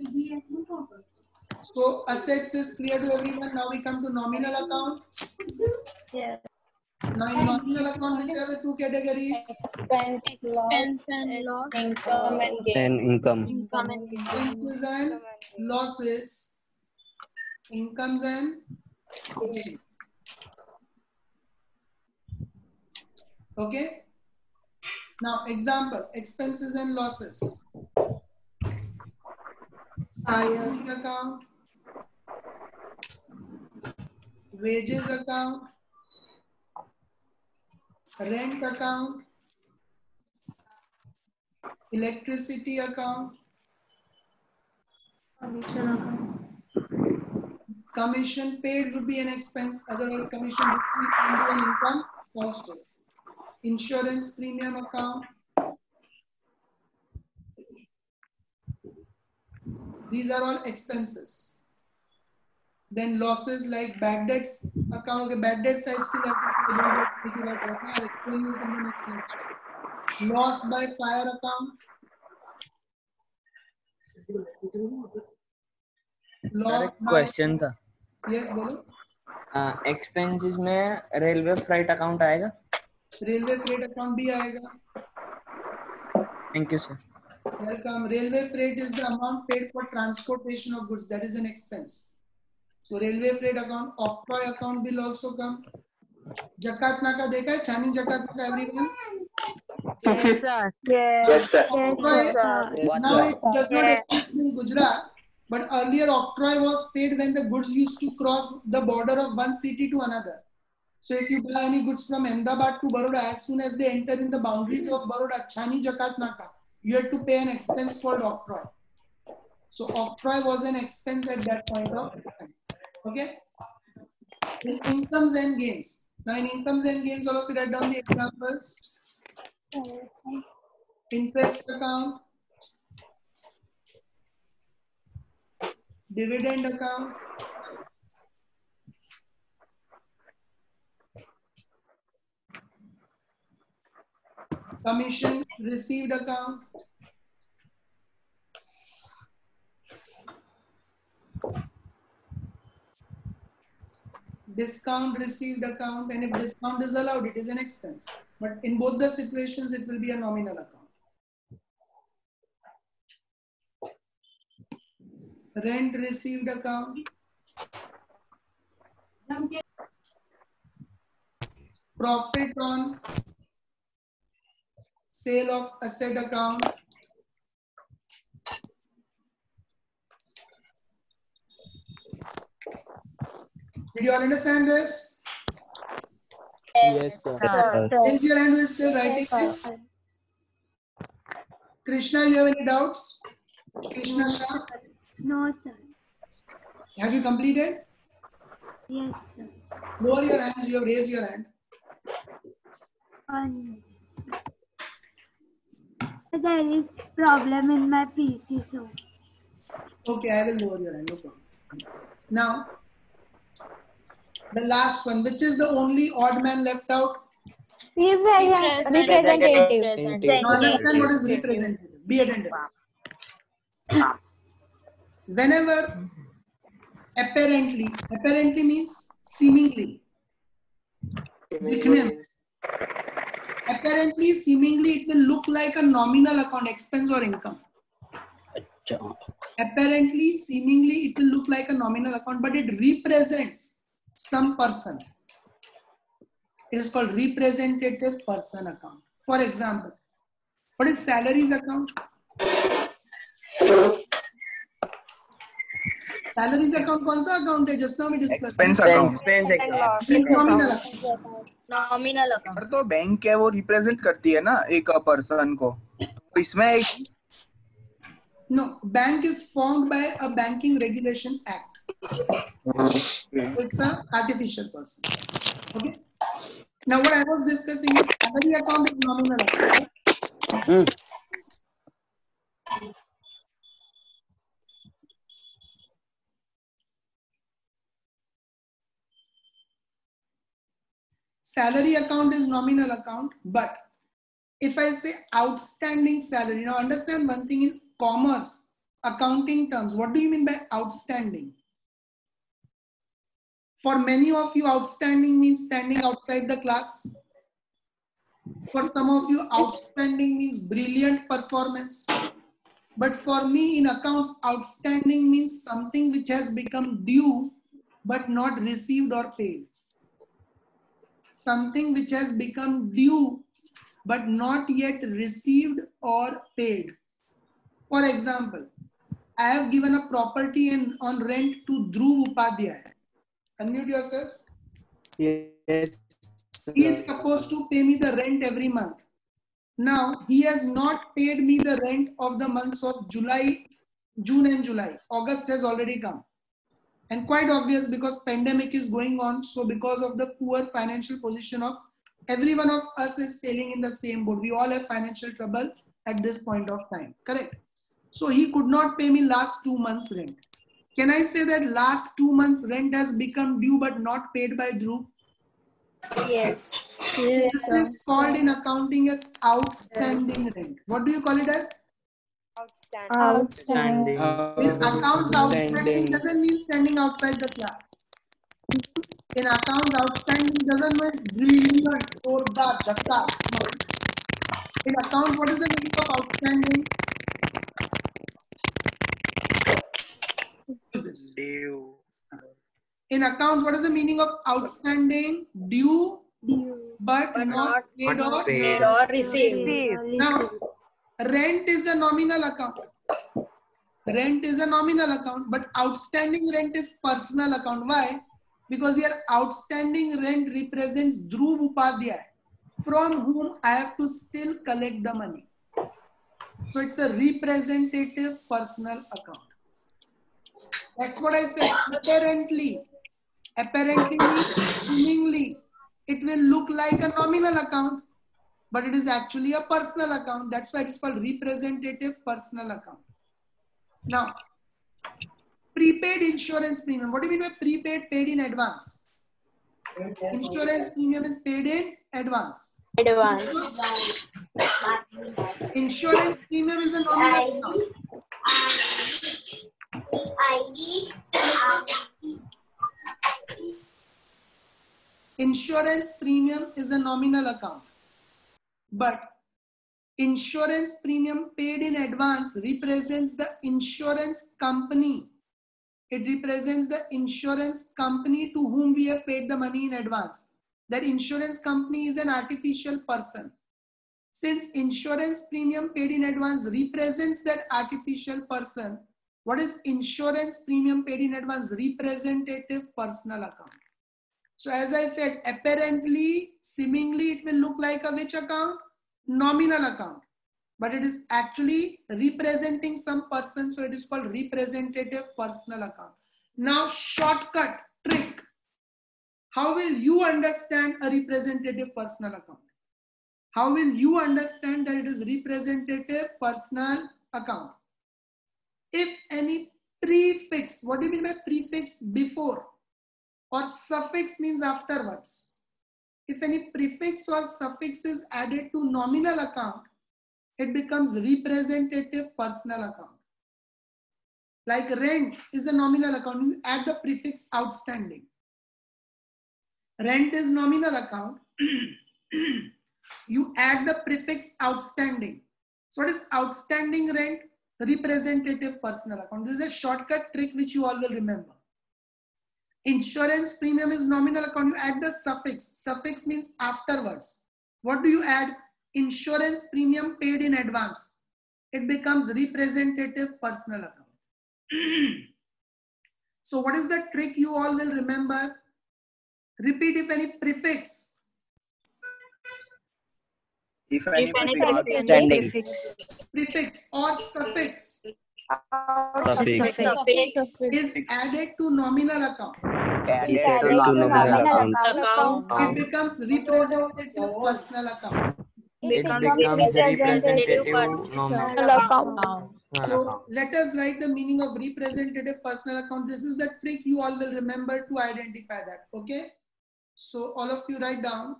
So assets is clear to everyone. Now we come to nominal account. Yeah. Now in nominal account, which are the two categories? Expense, Expense loss, and loss. income and gain. And income. Income and gain. Expenses and losses. Incomes and gains. Okay. Now example, expenses and losses. Salary account, wages account, rent account, electricity account, Commission account. commission paid would be an expense, otherwise commission received can be an income also. Insurance premium account. These are all expenses. Then losses like bad debts account. Okay, bad debts I still have to think about. I'll explain it in the next lecture. Loss by fire account. Loss by, question था yes, बोलो. Expenses में railway freight account आएगा? Railway freight account भी आएगा. Thank you sir. Welcome. Railway freight is the amount paid for transportation of goods. That is an expense. So railway freight account, octroi account will also come. Jakat Naka dekha hai? Chani Jakat Naka, everyone? yes sir, Yes, sir. Octroi, yes now it does not exist in Gujarat, but earlier octroi was paid when the goods used to cross the border of one city to another. So if you buy any goods from Ahmedabad to Baroda, as soon as they enter in the boundaries of Baroda, Chani Jakat Naka, you had to pay an expense called octroi. So octroi was an expense at that point of time. Okay. In incomes and gains. Now in incomes and gains, all of you write down the examples. Interest account, dividend account, commission received account, discount received account, and if discount is allowed, it is an expense. But in both the situations, it will be a nominal account. Rent received account, profit on sale of asset account, did you all understand this? Yes, sir. Raise your hand who is still writing it. Krishna, you have any doubts? Krishna Shah, no sir, have you completed? yes sir, Lower your hand, you have raised your hand. um, there is problem in my P C, so Okay, I will lower your hand, no problem. Now, the last one, which is the only odd man left out? Representative. Now understand what is representative. Be attentive. whenever apparently, apparently means seemingly. Apparently, seemingly, it will look like a nominal account, expense or income. Apparently, seemingly, it will look like a nominal account, but it represents some person. It is called representative person account. For example, what is salaries account? Salaries account कौन सा account है? Just now we discussed. Expense account. Expense account. Expense nominal account. Nominal account. पर तो bank है वो represent करती है ना एक पर्सन को, तो इसमें एक No, bank is formed by a banking regulation act. So it's a artificial person. Okay. Now what I was discussing is salary account is nominal account. Mm. Salary account is nominal account, but if I say outstanding salary, now understand one thing in commerce, accounting terms, what do you mean by outstanding? For many of you, outstanding means standing outside the class. For some of you, outstanding means brilliant performance. But for me in accounts, outstanding means something which has become due but not received or paid. Something which has become due but not yet received or paid. For example, I have given a property in, on rent to Dhruv Upadhyay. Unmute yourself. Yes. He is supposed to pay me the rent every month. Now, he has not paid me the rent of the months of July, June and July. August has already come. And quite obvious because pandemic is going on. So because of the poor financial position of every one of us is sailing in the same boat. We all have financial trouble at this point of time. Correct? So he could not pay me last two months rent. Can I say that last two months rent has become due but not paid by Dhruv? Yes. This is called in accounting as outstanding rent. What do you call it as? Outstanding. In accounts, outstanding doesn't mean standing outside the class. In accounts, outstanding doesn't mean brilliant or the jackass. No. In accounts, what is the meaning of outstanding? due. In accounts, what is the meaning of outstanding? Due, but, but not paid or, paid or received. Now, rent is a nominal account. Rent is a nominal account, but outstanding rent is personal account. Why? Because your outstanding rent represents Dhruv Upadhyay, from whom I have to still collect the money. So it's a representative personal account. That's what I said. Apparently, apparently means seemingly, it will look like a nominal account, but it is actually a personal account. That's why it is called representative personal account. Now, prepaid insurance premium. What do you mean by prepaid? Paid in advance. Insurance premium is paid in advance. Advance. Insurance premium is a nominal account. Insurance premium is a nominal account, but insurance premium paid in advance represents the insurance company. It represents the insurance company to whom we have paid the money in advance. That insurance company is an artificial person. Since insurance premium paid in advance represents that artificial person, what is insurance premium paid in advance? Representative personal account. So as I said, apparently, seemingly, it will look like a which account? Nominal account. But it is actually representing some person. So it is called representative personal account. Now, shortcut, trick. How will you understand a representative personal account? How will you understand that it is representative personal account? If any prefix, what do you mean by prefix? Before, or suffix means afterwards. If any prefix or suffix is added to nominal account, it becomes representative personal account. Like rent is a nominal account. You add the prefix outstanding. Rent is nominal account. You add the prefix outstanding. So what is outstanding rent? Representative personal account. This is a shortcut trick which you all will remember. Insurance premium is nominal account. You add the suffix. Suffix means afterwards. What do you add? Insurance premium paid in advance. It becomes representative personal account. So what is the trick you all will remember? Repeat if any prefix. If any If any prefix outstanding. prefix. Prefix or suffix Suffix. Suffix is added to nominal account. Added Added to nominal account. It becomes representative personal account. It becomes representative personal account. So let us write the meaning of representative personal account. This is the trick you all will remember to identify that. Okay. So all of you write down.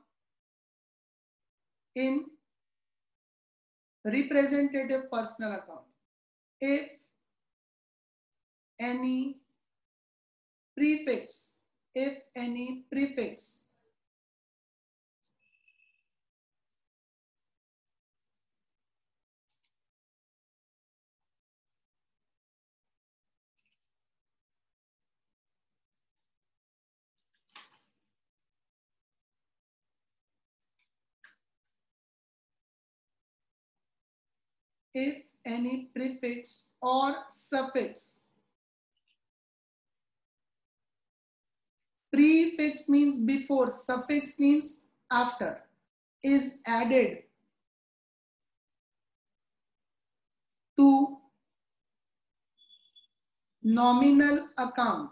In representative personal account, if any prefix, if any prefix if any prefix or suffix. Prefix means before, suffix means after, is added to nominal account.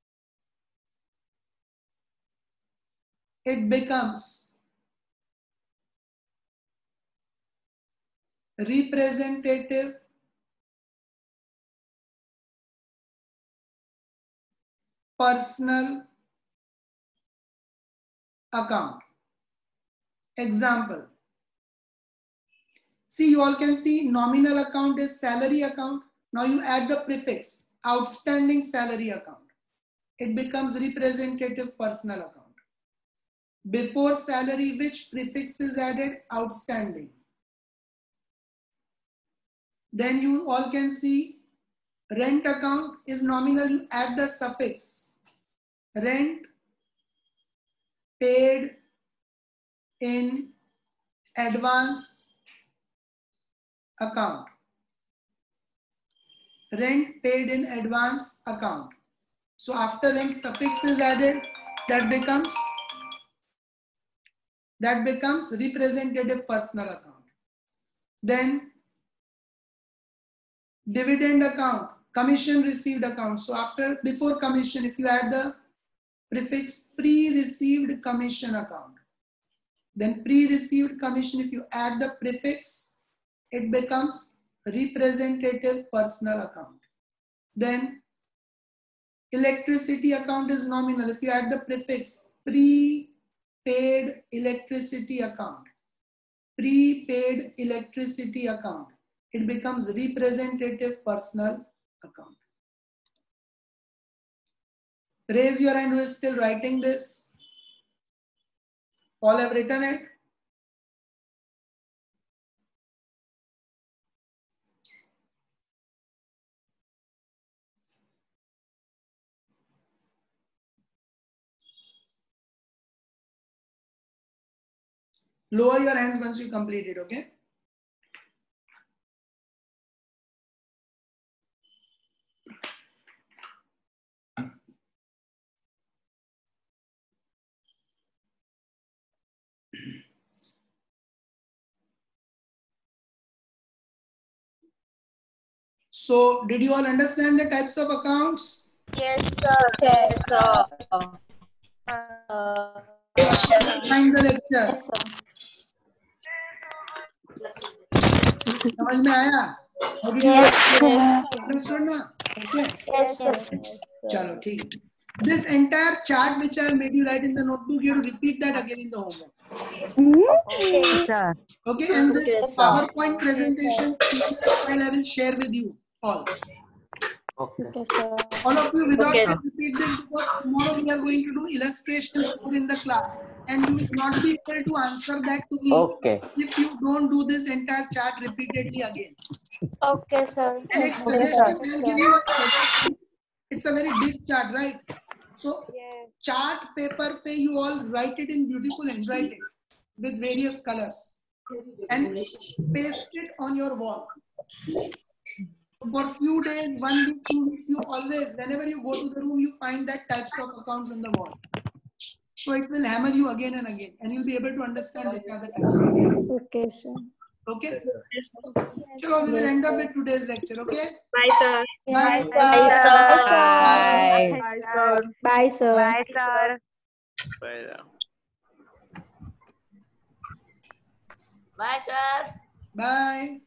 It becomes representative personal account. Example. See, you all can see nominal account is salary account. Now you add the prefix outstanding salary account. It becomes representative personal account. Before salary, which prefix is added? Outstanding. Then you all can see rent account is nominal. You add the suffix rent paid in advance account. Rent paid in advance account. So after rent suffix is added, that becomes that becomes representative personal account. Then dividend account, commission received account. So after, before commission, if you add the prefix pre-received commission account, then pre-received commission, if you add the prefix, it becomes representative personal account. Then electricity account is nominal. If you add the prefix prepaid electricity account, prepaid electricity account, it becomes representative personal account. Raise your hand who is still writing this. All have written it. Lower your hands once you complete it, okay? So, did you all understand the types of accounts? Yes, sir. Yes, sir. Uh, Find the lecture. समझ में आया? Understood ना? Okay. Yes, sir. चलो ठीक. This entire chart which I made you write in the notebook, you have to repeat that again in the homework. Okay, sir. Okay, and this PowerPoint presentation I will share with you all. Okay. Okay, sir. All of you, without Okay. repeat this, because tomorrow we are going to do illustration four in the class, and you will not be able to answer back to me Okay. if you don't do this entire chart repeatedly again. Okay, sir. And it's Okay, suggested, sir. I'll give you a suggestion. It's a very big chart, right? So chart paper pe you all write it in beautiful handwriting with various colors and paste it on your wall. For few days, one week, two weeks, you always, whenever you go to the room, you find that types of accounts on the wall. So it will hammer you again and again, and you'll be able to understand which are the types. Okay, sir. Okay? Chalo, we will end up with today's lecture, okay? Bye, sir. Bye. Bye, sir. Bye. Bye, sir. Bye, sir. Bye, sir. Bye, sir. Bye.